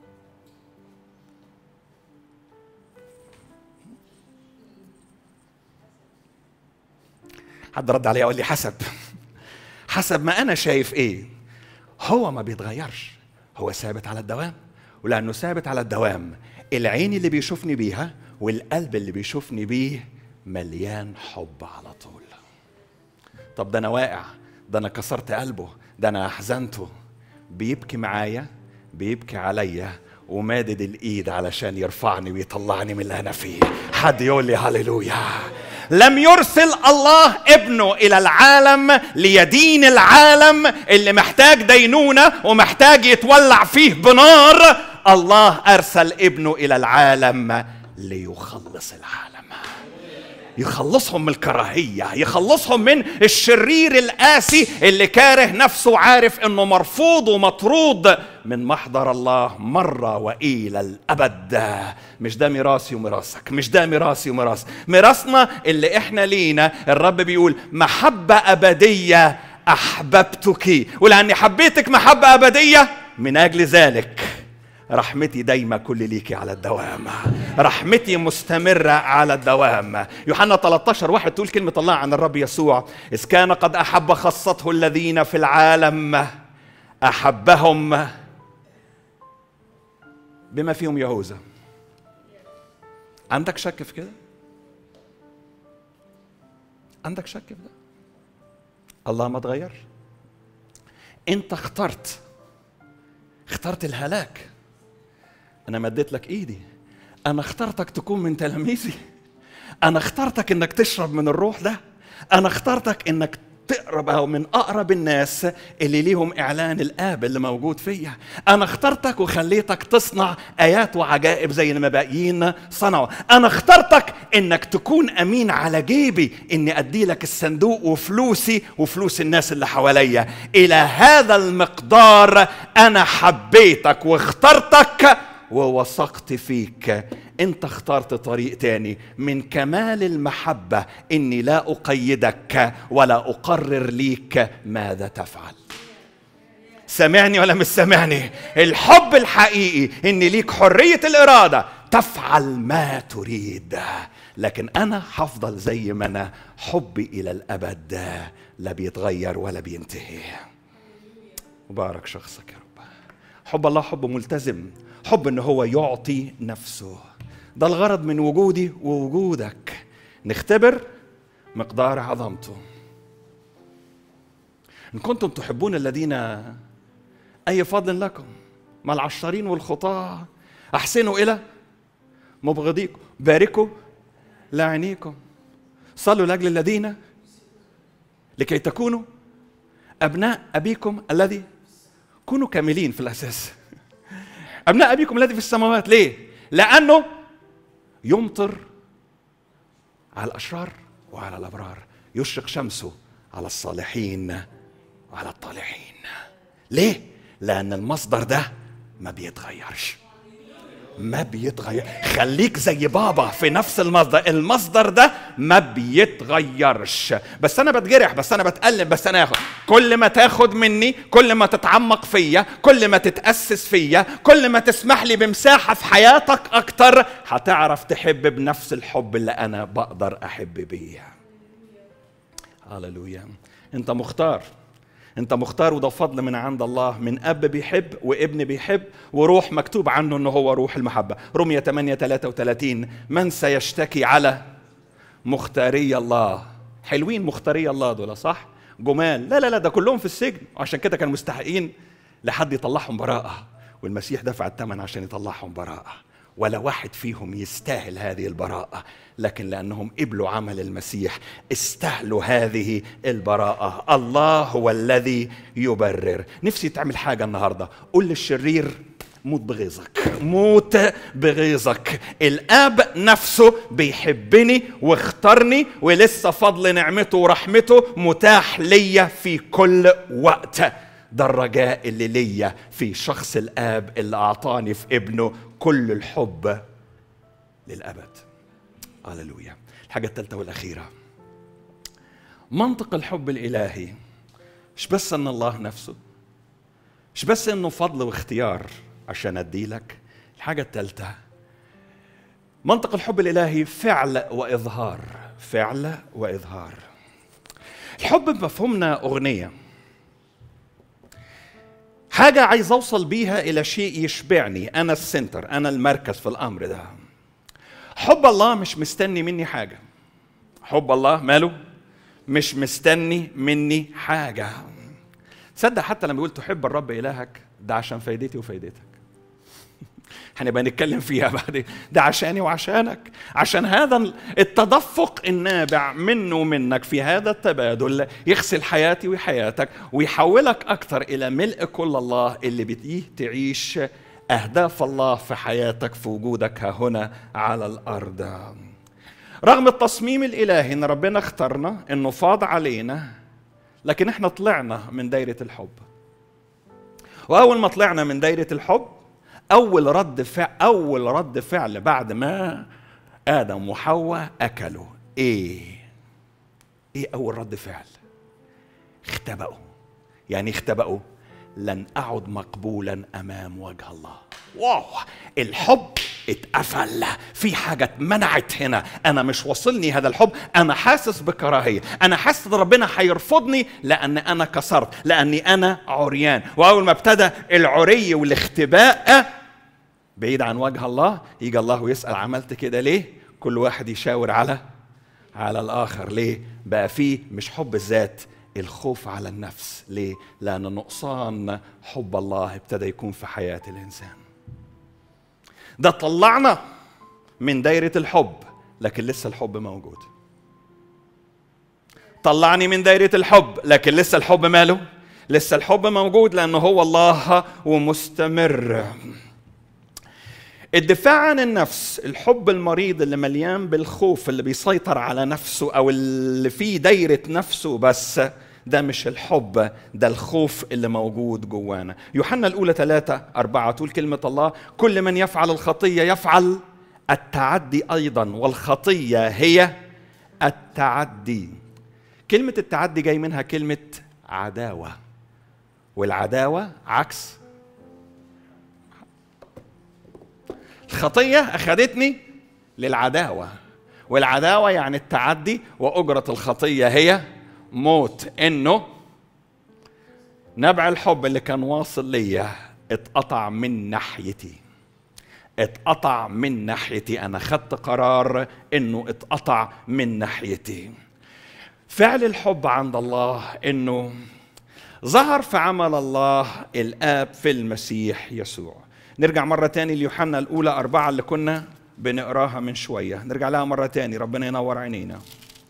حد رد عليا وقال لي: حسب حسب ما أنا شايف إيه. هو ما بيتغيرش، هو ثابت على الدوام. ولأنه ثابت على الدوام، العين اللي بيشوفني بيها والقلب اللي بيشوفني بيه مليان حب على طول. طب ده أنا واقع، ده أنا كسرت قلبه، ده أنا أحزنته، بيبكي معايا، بيبكي عليا ومادد الإيد علشان يرفعني ويطلعني من اللي أنا فيه. حد يقول لي هاليلويا. لم يرسل الله ابنه إلى العالم ليدين العالم اللي محتاج دينونة ومحتاج يتولع فيه بنار. الله أرسل ابنه إلى العالم ليخلص العالم. يخلصهم من الكراهية، يخلصهم من الشرير القاسي اللي كاره نفسه وعارف انه مرفوض ومطرود من محضر الله مرة وإلى الأبد. مش ده ميراثي وميراثك، مش ده ميراثي وميراث ميراثنا اللي احنا لينا. الرب بيقول محبة أبدية أحببتك، ولأني حبيتك محبة أبدية من أجل ذلك رحمتي دايما كل ليكي على الدوام، رحمتي مستمرة على الدوام. يوحنا ثلاثة عشر واحد تقول كلمة الله عن الرب يسوع: إذ كان قد أحب خاصته الذين في العالم أحبهم بما فيهم يهوذا. عندك شك في كده؟ عندك شك في ده؟ الله ما تغير. انت اخترت اخترت الهلاك، انا مديت لك ايدي، انا اخترتك تكون من تلاميذي، انا اخترتك انك تشرب من الروح ده، انا اخترتك انك تقرب او من اقرب الناس اللي ليهم اعلان الاب اللي موجود فيا. انا اخترتك وخليتك تصنع ايات وعجائب زي ما باقيين صنعوا. انا اخترتك انك تكون امين على جيبي، اني ادي لك الصندوق وفلوسي وفلوس الناس اللي حواليا. الى هذا المقدار انا حبيتك واخترتك ووثقت فيك. انت اخترت طريق تاني. من كمال المحبة اني لا اقيدك ولا اقرر ليك ماذا تفعل. سامعني ولا مش سامعني؟ الحب الحقيقي ان ليك حرية الارادة تفعل ما تريد، لكن انا هفضل زي ما انا، حبي الى الابد لا بيتغير ولا بينتهي. مبارك شخصك يا رب. حب الله حب ملتزم، حب ان هو يعطي نفسه. ده الغرض من وجودي ووجودك، نختبر مقدار عظمته. ان كنتم تحبون الذين اي فضل لكم مع العشارين والخطاة احسنوا الى مبغضيكم، باركوا لاعنيكم، صلوا لاجل الذين لكي تكونوا ابناء ابيكم الذي، كونوا كاملين في الاساس، ابناء ابيكم الذي في السماوات. ليه؟ لانه يمطر على الاشرار وعلى الابرار، يشرق شمسه على الصالحين وعلى الطالحين. ليه؟ لان المصدر ده ما بيتغيرش، ما بيتغير. خليك زي بابا في نفس المصدر، المصدر ده ما بيتغيرش. بس انا بتجرح، بس انا بتألم، بس انا اخد. كل ما تاخد مني، كل ما تتعمق فيا، كل ما تتأسس فيا، كل ما تسمح لي بمساحة في حياتك اكتر، هتعرف تحب بنفس الحب اللي انا بقدر احب بيه. هاللويا. انت مختار، انت مختار، وده فضل من عند الله، من اب بيحب وابن بيحب وروح مكتوب عنه انه هو روح المحبه. رمية ثمانية ثلاثة وثلاثين: من سيشتكي على مختاري الله؟ حلوين مختاري الله دول، صح؟ جمال. لا لا لا، ده كلهم في السجن، وعشان كده كانوا مستحقين لحد يطلعهم براءه، والمسيح دفع الثمن عشان يطلعهم براءه. ولا واحد فيهم يستاهل هذه البراءة، لكن لأنهم قبلوا عمل المسيح استاهلوا هذه البراءة. الله هو الذي يبرر. نفسي تعمل حاجة النهاردة، قل للشرير موت بغيظك، موت بغيظك. الآب نفسه بيحبني واختارني، ولسه فضل نعمته ورحمته متاح ليا في كل وقت. ده الرجاء اللي ليا في شخص الآب اللي أعطاني في ابنه كل الحب للأبد. هاللويا. الحاجة الثالثة والأخيرة، منطق الحب الإلهي مش بس أن الله نفسه، مش بس أنه فضل واختيار عشان أديلك. الحاجة الثالثة، منطق الحب الإلهي فعل وإظهار، فعل وإظهار. الحب بمفهومنا أغنية، حاجة عايز أوصل بيها إلى شيء يشبعني، أنا السنتر، أنا المركز في الأمر ده. حب الله مش مستني مني حاجة. حب الله ماله؟ مش مستني مني حاجة. تصدق حتى لما يقول تحب الرب إلهك، ده عشان فايدتي وفايدتك. هنبقى نتكلم فيها بعدين. ده عشاني وعشانك، عشان هذا التدفق النابع منه ومنك في هذا التبادل يغسل حياتي وحياتك ويحولك أكثر إلى ملء كل الله اللي بتيه تعيش أهداف الله في حياتك في وجودك ها هنا على الأرض. رغم التصميم الإلهي إن ربنا اختارنا، إنه فاض علينا، لكن إحنا طلعنا من دايرة الحب. وأول ما طلعنا من دايرة الحب، أول رد فعل أول رد فعل بعد ما آدم وحواء أكلوا إيه؟ إيه أول رد فعل؟ اختبأوا. يعني اختبأوا لن أعد مقبولا أمام وجه الله. واو، الحب اتقفل، في حاجة اتمنعت هنا. أنا مش واصلني هذا الحب، أنا حاسس بكراهية، أنا حاسس إن ربنا هيرفضني لأن أنا كسرت، لأني أنا عريان. وأول ما ابتدى العري والاختباء بعيد عن وجه الله، يجي الله ويسأل عملت كده ليه؟ كل واحد يشاور على على الآخر. ليه؟ بقى فيه مش حب الذات، الخوف على النفس. ليه؟ لأن نقصان حب الله ابتدى يكون في حياة الإنسان. ده طلعنا من دايرة الحب، لكن لسه الحب موجود. طلعني من دايرة الحب، لكن لسه الحب ماله؟ لسه الحب موجود، لأنه هو الله ومستمر. الدفاع عن النفس، الحب المريض اللي مليان بالخوف، اللي بيسيطر على نفسه أو اللي فيه دايرة نفسه بس، ده مش الحب، ده الخوف اللي موجود جوانا. يوحنا الأولى ثلاثة أربعة تقول كلمة الله: كل من يفعل الخطية يفعل التعدي أيضا، والخطية هي التعدي. كلمة التعدي جاي منها كلمة عداوة، والعداوة عكس الخطية. أخذتني للعداوة، والعداوة يعني التعدي، وأجرة الخطية هي موت. إنه نبع الحب اللي كان واصل ليا اتقطع من ناحيتي، اتقطع من ناحيتي. أنا خدت قرار إنه اتقطع من ناحيتي. فعل الحب عند الله إنه ظهر في عمل الله الآب في المسيح يسوع. نرجع مرة تاني ليوحنا الأولى أربعة اللي كنا بنقراها من شوية، نرجع لها مرة تاني، ربنا ينور عينينا.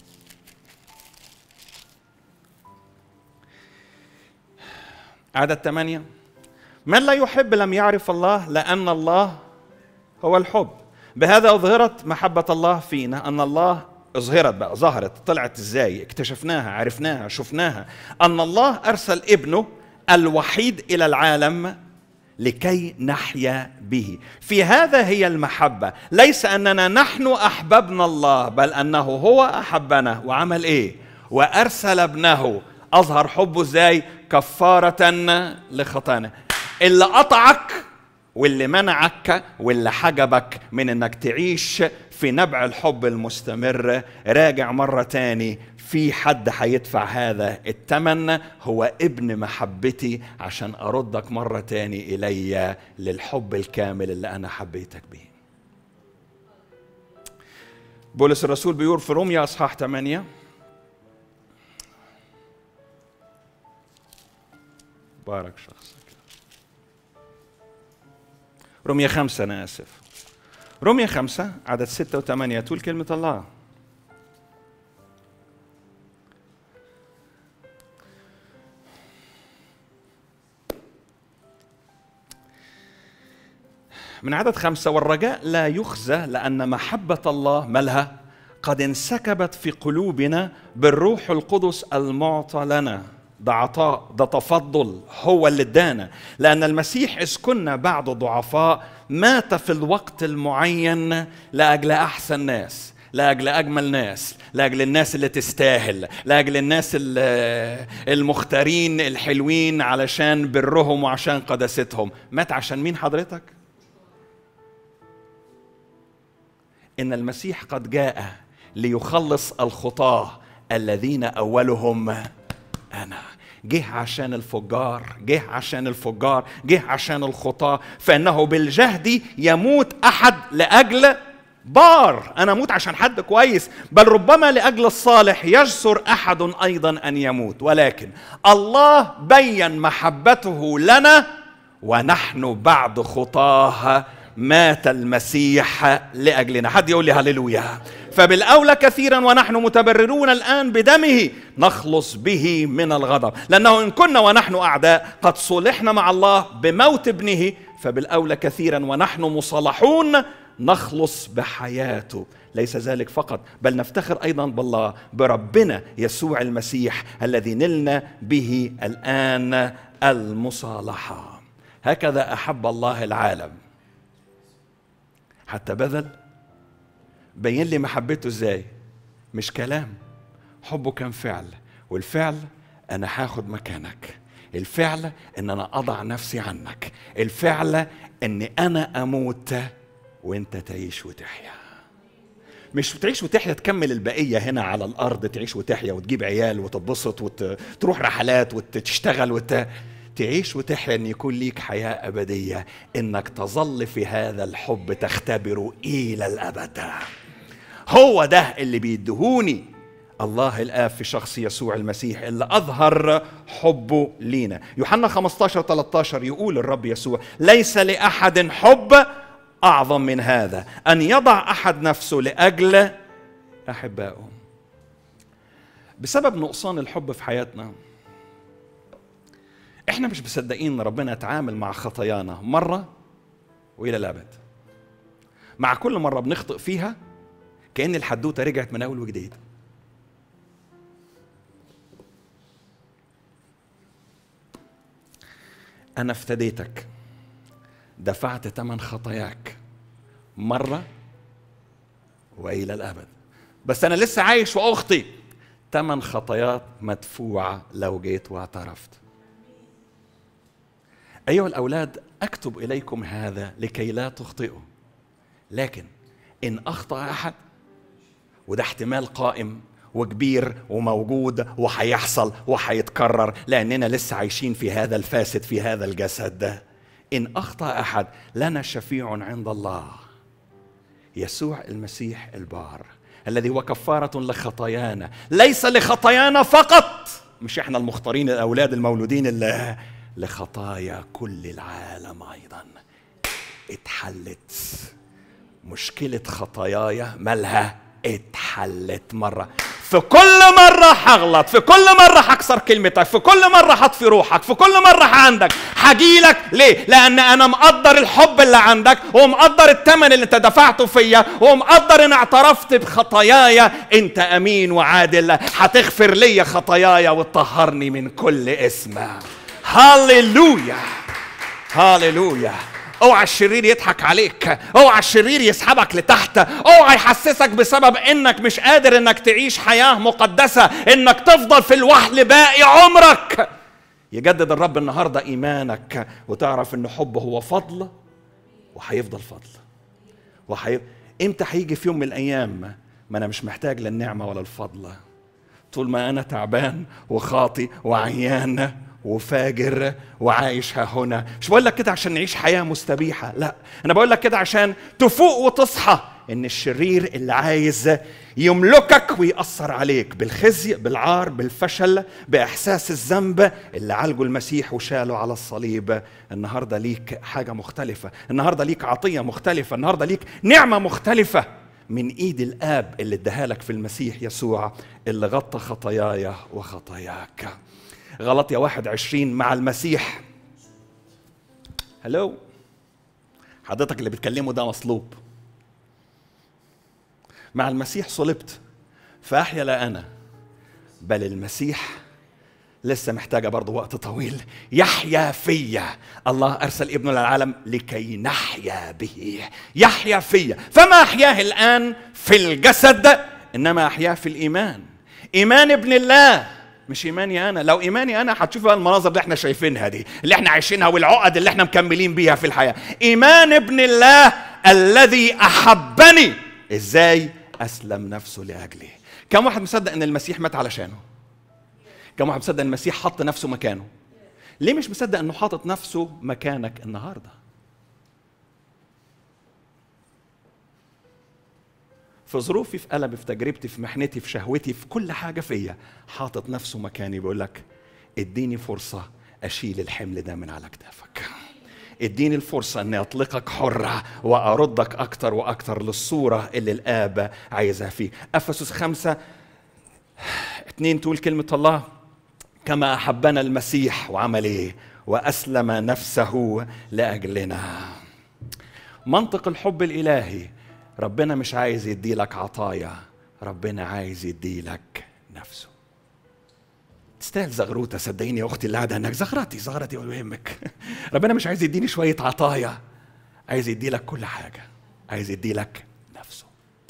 عدد ثمانية: من لا يحب لم يعرف الله، لأن الله هو الحب. بهذا أظهرت محبة الله فينا، أن الله أظهرت بقى ظهرت طلعت إزاي؟ اكتشفناها، عرفناها، شفناها. أن الله أرسل ابنه الوحيد إلى العالم لكي نحيا به. في هذا هي المحبة، ليس أننا نحن أحببنا الله، بل أنه هو أحبنا وعمل إيه؟ وأرسل ابنه. أظهر حبه إزاي؟ كفارة لخطانا. اللي قطعك واللي منعك واللي حجبك من أنك تعيش في نبع الحب المستمر، راجع مرة تاني، في حد هيدفع هذا الثمن، هو ابن محبتي، عشان أردك مرة تاني إلي للحب الكامل اللي أنا حبيتك به. بولس الرسول بيقول في روميا أصحاح ثمانية: بارك شخصك. روميا خمسة، أنا آسف، روميا خمسة عدد ستة وثمانية تقول كلمة الله: من عدد خمسة: والرجاء لا يخزى، لأن محبة الله ملها قد انسكبت في قلوبنا بالروح القدس المعطى لنا. ده عطاء، ده تفضل، هو اللي ادانا. لأن المسيح إذ كنا بعد ضعفاء مات في الوقت المعين لأجل أحسن ناس، لأجل أجمل ناس، لأجل الناس اللي تستاهل، لأجل الناس المختارين الحلوين، علشان برهم وعشان قداستهم. مات عشان مين حضرتك؟ إن المسيح قد جاء ليخلص الخطاة الذين أولهم أنا. جه عشان الفجار، جه عشان الفجار، جه عشان الخطاة. فإنه بالجهد يموت أحد لأجل بار. أنا أموت عشان حد كويس، بل ربما لأجل الصالح يجسر أحد أيضا أن يموت. ولكن الله بين محبته لنا ونحن بعد خطاه مات المسيح لأجلنا. حد يقول لي هللويا. فبالأولى كثيرا ونحن متبررون الآن بدمه نخلص به من الغضب، لأنه إن كنا ونحن أعداء قد صلحنا مع الله بموت ابنه، فبالأولى كثيرا ونحن مصالحون نخلص بحياته. ليس ذلك فقط، بل نفتخر أيضا بالله بربنا يسوع المسيح الذي نلنا به الآن المصالحة. هكذا أحب الله العالم حتى بذل. بين لي محبته ازاي؟ مش كلام، حبه كان فعل. والفعل أنا هاخد مكانك، الفعل ان انا اضع نفسي عنك، الفعل ان انا اموت وانت تعيش وتحيا. مش تعيش وتحيا تكمل البقية هنا على الارض، تعيش وتحيا وتجيب عيال وتتبسط وتروح رحلات وتشتغل وت... تعيش وتحيا ان يكون ليك حياة ابدية، انك تظل في هذا الحب تختبره الى الابد. هو ده اللي بيدهوني الله الآب في شخص يسوع المسيح اللي أظهر حبه لينا. يوحنا خمسة عشر ثلاثة عشر يقول الرب يسوع: ليس لأحد حب أعظم من هذا، أن يضع أحد نفسه لأجل أحبائه. بسبب نقصان الحب في حياتنا إحنا مش مصدقين إن ربنا يتعامل مع خطايانا مرة وإلى الأبد. مع كل مرة بنخطئ فيها كأن الحدوتة رجعت من أول وجديد. أنا افتديتك، دفعت ثمن خطاياك مرة وإلى الأبد، بس أنا لسه عايش وأخطي. ثمن خطايات مدفوعة لو جيت واعترفت. أيها الأولاد، أكتب إليكم هذا لكي لا تخطئوا، لكن إن أخطأ أحد، وده احتمال قائم وكبير وموجود وحيحصل وحيتكرر لأننا لسه عايشين في هذا الفاسد في هذا الجسد ده. إن أخطأ أحد لنا شفيع عند الله، يسوع المسيح البار، الذي هو كفارة لخطايانا، ليس لخطايانا فقط، مش إحنا المختارين الأولاد المولودين اللي لخطايا كل العالم أيضا. اتحلت مشكلة خطاياي، مالها؟ اتحلت. مرة في كل مرة هغلط، في كل مرة هكسر كلمتك، في كل مرة هطفي روحك، في كل مرة عندك هجيلك. ليه؟ لأن أنا مقدر الحب اللي عندك، ومقدر الثمن اللي أنت دفعته فيا، ومقدر إن اعترفت بخطاياي. أنت أمين وعادل، هتغفر لي خطاياي وتطهرني من كل اسم. هاليلويا هاليلويا. اوعى الشرير يضحك عليك، اوعى الشرير يسحبك لتحت، اوعى يحسسك بسبب انك مش قادر انك تعيش حياة مقدسة انك تفضل في الوحل باقي عمرك. يجدد الرب النهاردة ايمانك وتعرف ان حبه هو فضل وهيفضل فضل. وحي... امتى هيجي في يوم من الايام ما انا مش محتاج للنعمة ولا الفضل؟ طول ما انا تعبان وخاطي وعيان وفاجر وعايش ها هنا. مش بقول لك كده عشان نعيش حياة مستبيحة، لا، أنا بقول لك كده عشان تفوق وتصحى إن الشرير اللي عايز يملكك ويأثر عليك بالخزي، بالعار، بالفشل، بإحساس الذنب اللي عالجه المسيح وشاله على الصليب. النهاردة ليك حاجة مختلفة، النهاردة ليك عطية مختلفة، النهاردة ليك نعمة مختلفة من إيد الآب اللي اداها لك في المسيح يسوع اللي غطى خطاياي وخطاياك. غلطية واحد عشرين: مع المسيح. هلو، حضرتك اللي بتكلمه ده مصلوب. مع المسيح صلبت فأحيا لا أنا بل المسيح. لسه محتاجة برضو وقت طويل. يحيا فيا. الله أرسل ابنه للعالم لكي نحيا به. يحيا فيا، فما أحياه الآن في الجسد إنما أحياه في الإيمان. إيمان ابن الله، مش إيماني أنا. لو إيماني أنا هتشوف بقى المناظر اللي احنا شايفينها دي، اللي احنا عايشينها، والعقد اللي احنا مكملين بيها في الحياة. إيمان ابن الله الذي أحبني. إزاي؟ أسلم نفسه لأجلي. كم واحد مصدق أن المسيح مات علشانه؟ كم واحد مصدق أن المسيح حط نفسه مكانه؟ ليه مش مصدق أنه حاطط نفسه مكانك النهاردة؟ في ظروفي، في ألمي، في تجربتي، في محنتي، في شهوتي، في كل حاجة فيا، حاطط نفسه مكاني. بيقول لك اديني فرصة أشيل الحمل ده من على كتافك. اديني الفرصة أني أطلقك حرة وأردك أكتر وأكتر للصورة اللي الآب عايزها فيه. أفسس خمسة اتنين تقول كلمة الله: كما أحبنا المسيح وعمل إيه؟ وأسلم نفسه لأجلنا. منطق الحب الإلهي، ربنا مش عايز يديلك عطايا، ربنا عايز يديلك نفسه. تستاهل زغروطة، صدقيني يا أختي اللي قاعدة هناك، زغرتي زغرتي ولا يهمك. ربنا مش عايز يديني شوية عطايا، عايز يديلك كل حاجة، عايز يديلك نفسه.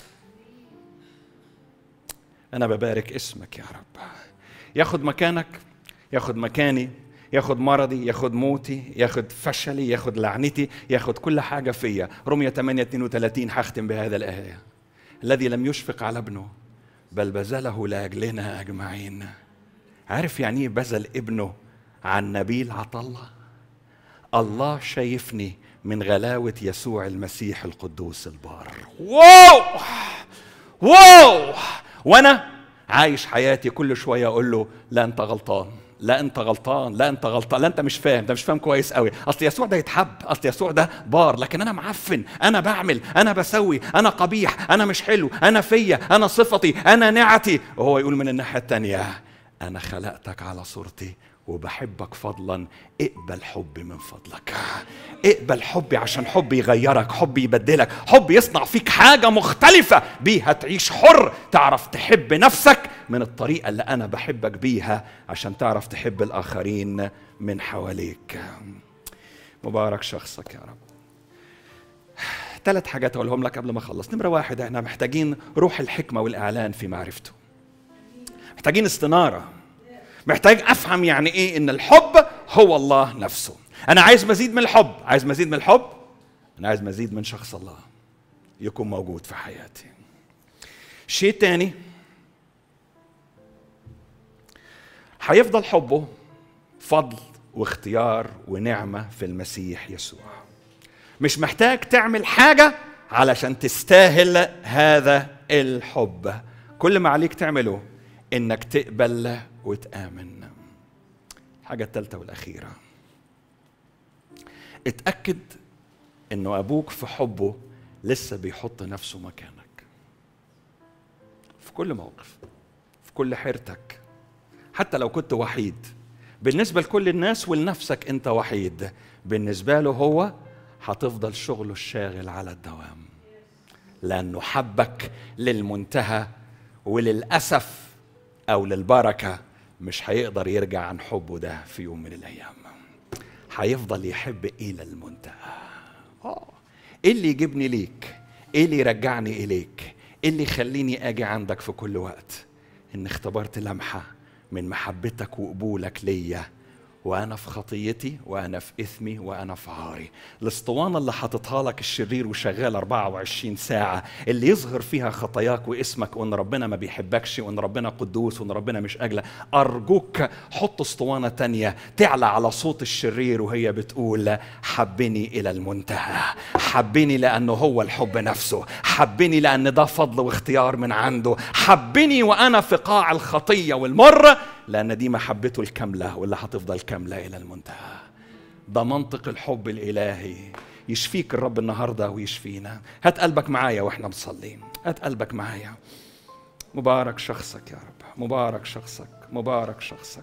أنا ببارك اسمك يا رب. ياخد مكانك، ياخد مكاني، ياخد مرضي، ياخد موتي، ياخد فشلي، ياخد لعنتي، ياخد كل حاجة فيا. رمية ثمانية اثنين وثلاثين هختم بهذا الآية: الذي لم يشفق على ابنه بل بذله لأجلنا أجمعين. عارف يعني ايه بذل ابنه عن نبيل عطله؟ الله شايفني من غلاوة يسوع المسيح القدوس البار. واو واو، وانا عايش حياتي كل شوية اقول له لا انت غلطان، لا انت غلطان، لا انت غلطان، لا انت مش فاهم، ده مش فاهم كويس قوي، اصل يسوع ده يتحب، اصل يسوع ده بار، لكن انا معفن، انا بعمل، انا بسوي، انا قبيح، انا مش حلو، انا فيا، انا صفتي، انا نعتي. وهو يقول من الناحية التانية: انا خلقتك على صورتي وبحبك فضلا، اقبل حبي من فضلك، اقبل حبي، عشان حبي يغيرك، حبي يبدلك، حبي يصنع فيك حاجة مختلفة بيها تعيش حر، تعرف تحب نفسك من الطريقة اللي أنا بحبك بيها، عشان تعرف تحب الآخرين من حواليك. مبارك شخصك يا رب. ثلاث حاجات أقولهم لك قبل ما أخلص. نمرة واحد، احنا محتاجين روح الحكمة والإعلان في معرفته، محتاجين استنارة، محتاج أفهم يعني إيه إن الحب هو الله نفسه. أنا عايز مزيد من الحب، عايز مزيد من الحب، أنا عايز مزيد من شخص الله يكون موجود في حياتي. شيء تاني، هيفضل حبه فضل واختيار ونعمة في المسيح يسوع. مش محتاج تعمل حاجة علشان تستاهل هذا الحب، كل ما عليك تعمله إنك تقبل وتآمن. الحاجة الثالثة والأخيرة، اتأكد إنه أبوك في حبه لسه بيحط نفسه مكانك في كل موقف، في كل حيرتك، حتى لو كنت وحيد. بالنسبة لكل الناس ولنفسك أنت وحيد، بالنسبة له هو هتفضل شغله الشاغل على الدوام، لأنه حبك للمنتهى، وللأسف أو للبركة مش هيقدر يرجع عن حبه ده في يوم من الأيام، هيفضل يحب إلى المنتهى. آه. إيه اللي يجيبني ليك؟ إيه اللي يرجعني إليك؟ إيه اللي يخليني أجي عندك في كل وقت؟ إن اختبرت لمحة من محبتك وقبولك ليا وأنا في خطيتي، وأنا في إثمي، وأنا في عاري. الاسطوانة اللي حاططها لك الشرير وشغال أربعة وعشرين ساعة، اللي يظهر فيها خطاياك واسمك، وأن ربنا ما بيحبكش، وأن ربنا قدوس، وأن ربنا مش أجله، أرجوك حط اسطوانة تانية تعلى على صوت الشرير وهي بتقول: حبني إلى المنتهى، حبني لأنه هو الحب نفسه، حبني لأن ده فضل واختيار من عنده، حبني وأنا في قاع الخطية والمر، لأن دي محبته الكاملة واللي هتفضل كاملة إلى المنتهى. ده منطق الحب الإلهي. يشفيك الرب النهاردة ويشفينا. هات قلبك معايا وإحنا مصلين، هات قلبك معايا. مبارك شخصك يا رب، مبارك شخصك، مبارك شخصك.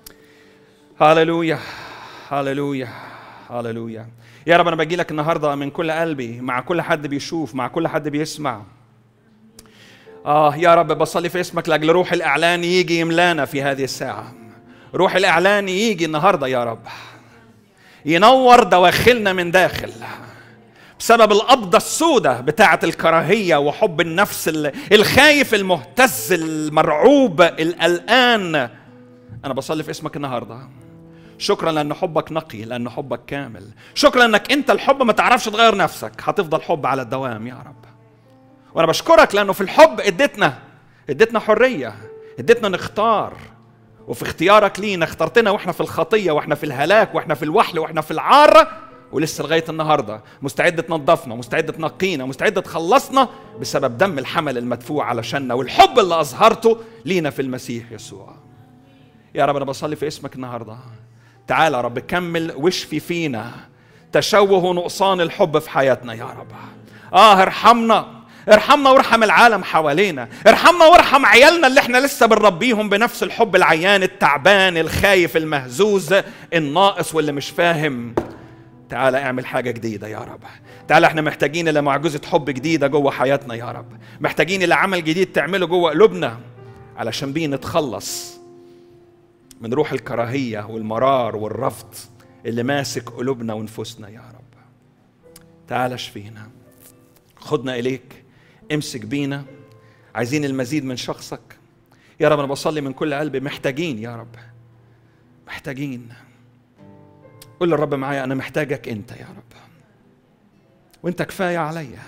هاللويا هاللويا هاللويا. يا رب أنا باجي لك النهاردة من كل قلبي، مع كل حد بيشوف، مع كل حد بيسمع. آه يا رب بصلي في اسمك لأجل روح الإعلان يجي يملانا في هذه الساعة. روح الإعلان يجي النهاردة يا رب ينور دواخلنا من داخل، بسبب القبضة السوداء بتاعة الكراهية وحب النفس الخايف المهتز المرعوب القلقان. أنا بصلي في اسمك النهاردة، شكرا لأن حبك نقي، لأن حبك كامل، شكرا أنك أنت الحب ما تعرفش تغير نفسك، هتفضل حب على الدوام يا رب. وأنا بشكرك لأنه في الحب اديتنا اديتنا حرية، اديتنا نختار، وفي اختيارك لينا اخترتنا واحنا في الخطية، واحنا في الهلاك، واحنا في الوحل، واحنا في العار، ولسه لغاية النهاردة مستعد تنظفنا، مستعد تنقينا، مستعد تخلصنا بسبب دم الحمل المدفوع علشاننا والحب اللي أظهرته لينا في المسيح يسوع. يا رب أنا بصلي في اسمك النهاردة، تعالى يا رب كمل واشفي فينا تشوه ونقصان الحب في حياتنا يا رب. آه ارحمنا، ارحمنا وارحم العالم حوالينا، ارحمنا وارحم عيالنا اللي احنا لسه بنربيهم بنفس الحب العيان التعبان الخايف المهزوز الناقص واللي مش فاهم. تعال اعمل حاجة جديدة يا رب. تعال احنا محتاجين لمعجزة حب جديدة جوه حياتنا يا رب. محتاجين لعمل جديد تعمله جوه قلوبنا علشان بيه نتخلص من روح الكراهية والمرار والرفض اللي ماسك قلوبنا ونفوسنا يا رب. تعال اشفينا، خدنا إليك، امسك بينا. عايزين المزيد من شخصك يا رب. أنا بصلي من كل قلبي، محتاجين يا رب، محتاجين. قول للرب معايا أنا محتاجك أنت يا رب، وأنت كفاية عليا.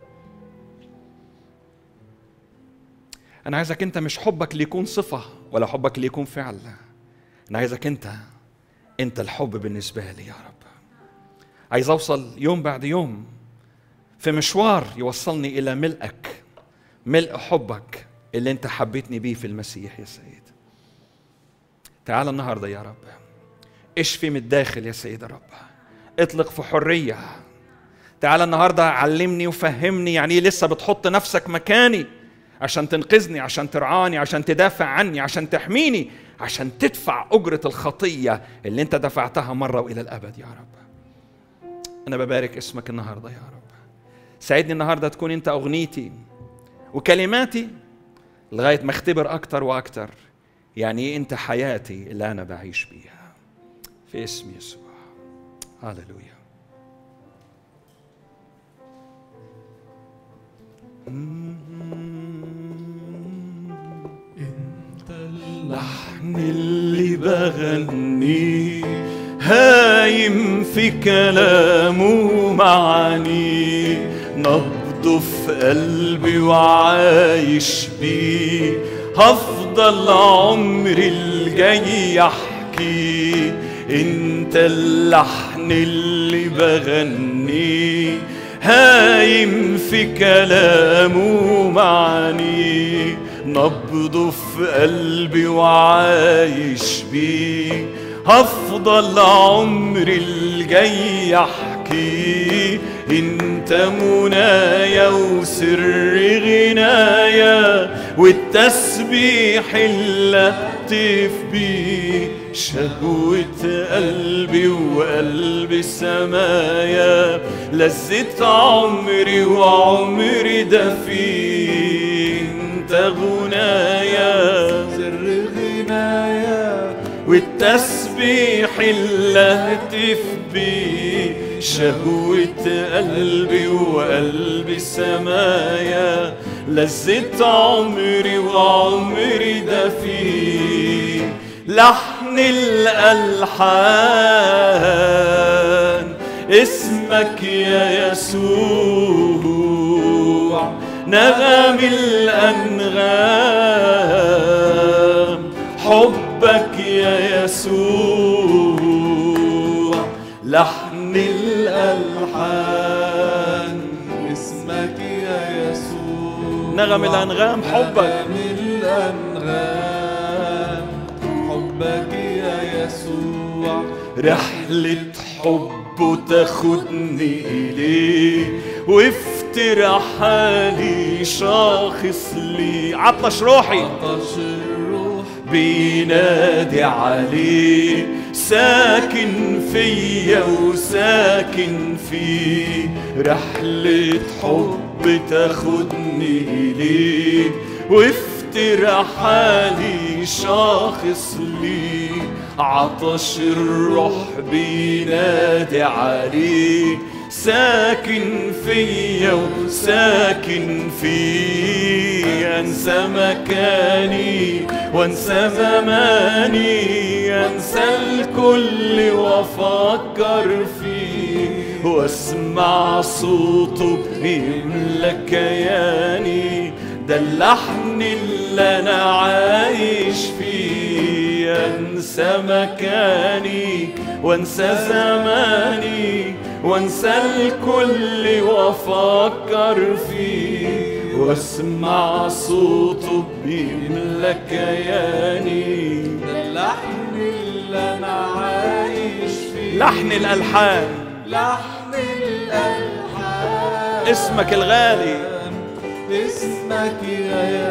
أنا عايزك أنت، مش حبك اللي يكون صفة ولا حبك اللي يكون فعل. أنا عايزك أنت، أنت الحب بالنسبة لي يا رب. عايز أوصل يوم بعد يوم في مشوار يوصلني إلى ملئك، ملء حبك اللي أنت حبيتني بيه في المسيح يا سيد. تعال النهاردة يا رب، اشفي من الداخل يا سيد الرب، اطلق في حرية. تعال النهاردة علمني وفهمني يعني ايه لسه بتحط نفسك مكاني عشان تنقذني، عشان ترعاني، عشان تدافع عني، عشان تحميني، عشان تدفع أجرة الخطية اللي انت دفعتها مرة وإلى الأبد يا رب. أنا ببارك اسمك النهاردة يا رب. ساعدني النهاردة تكون انت أغنيتي وكلماتي لغاية ما اختبر أكتر وأكتر يعني ايه انت حياتي اللي أنا بعيش بيها، في اسم يسوع. هاليلويا. انت اللحن اللي بغني، هايم في كلامه معاني، نبضه في قلبي وعايش بيه، هفضل عمري الجاي احكي. انت اللحن اللي بغني، هايم في كلامه معاني، نبضه في قلبي وعايش بيه، هفضل عمري الجاي احكي. انت منايا وسر غنايا، والتسبيح اللي اهتف بيه، شهوة قلبي وقلب سمايا، لذة عمري وعمري ده فيه. انت غنايا سر غنايا، والتسبيح اللي اهتف بيه، شهوة قلبي وقلب سمايا، لذة عمري وعمري ده فيه. لحن الألحان اسمك يا يسوع، نغم الأنغام حبك يا يسوع. لحن الألحان اسمك يا يسوع، نغم الأنغام حبك، نغم الأنغام حبك يا يسوع. رحلة حب تاخدني إليه، وافتر حالي شاخص لي. عطش روحي، عطش الروح بينادي عليه، ساكن فيا وساكن فيه. رحلة حب تاخدني إليه، وافتر حالي شاخص لي. عطش الروح بينادي عليه، ساكن فيا وساكن فيه. انسى مكاني وانسى زماني، انسى الكل وافكر فيه، واسمع صوته بيملى كياني. ده اللحن اللي انا عايش فيه. انسى مكاني وانسى زماني، وانسى الكل وافكر فيه، واسمع صوته بيملى كياني. ده اللحن اللي انا عايش فيه. لحن الألحان، لحن الألحان اسمك الغالي، اسمك يا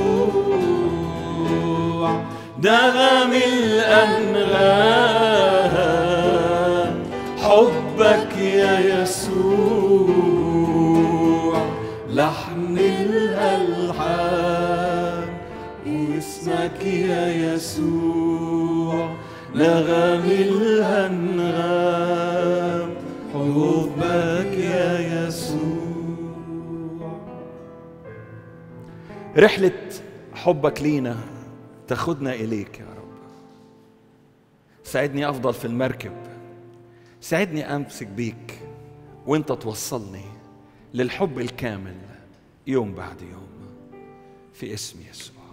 يسوع. نغم الأنغام حبك اسمك يا يسوع نغم الأنغام حبك يا يسوع. رحلة حبك لينا تاخدنا إليك يا رب. ساعدني أفضل في المركب، ساعدني أمسك بيك وانت توصلني للحب الكامل يوم بعد يوم في اسم يسوع.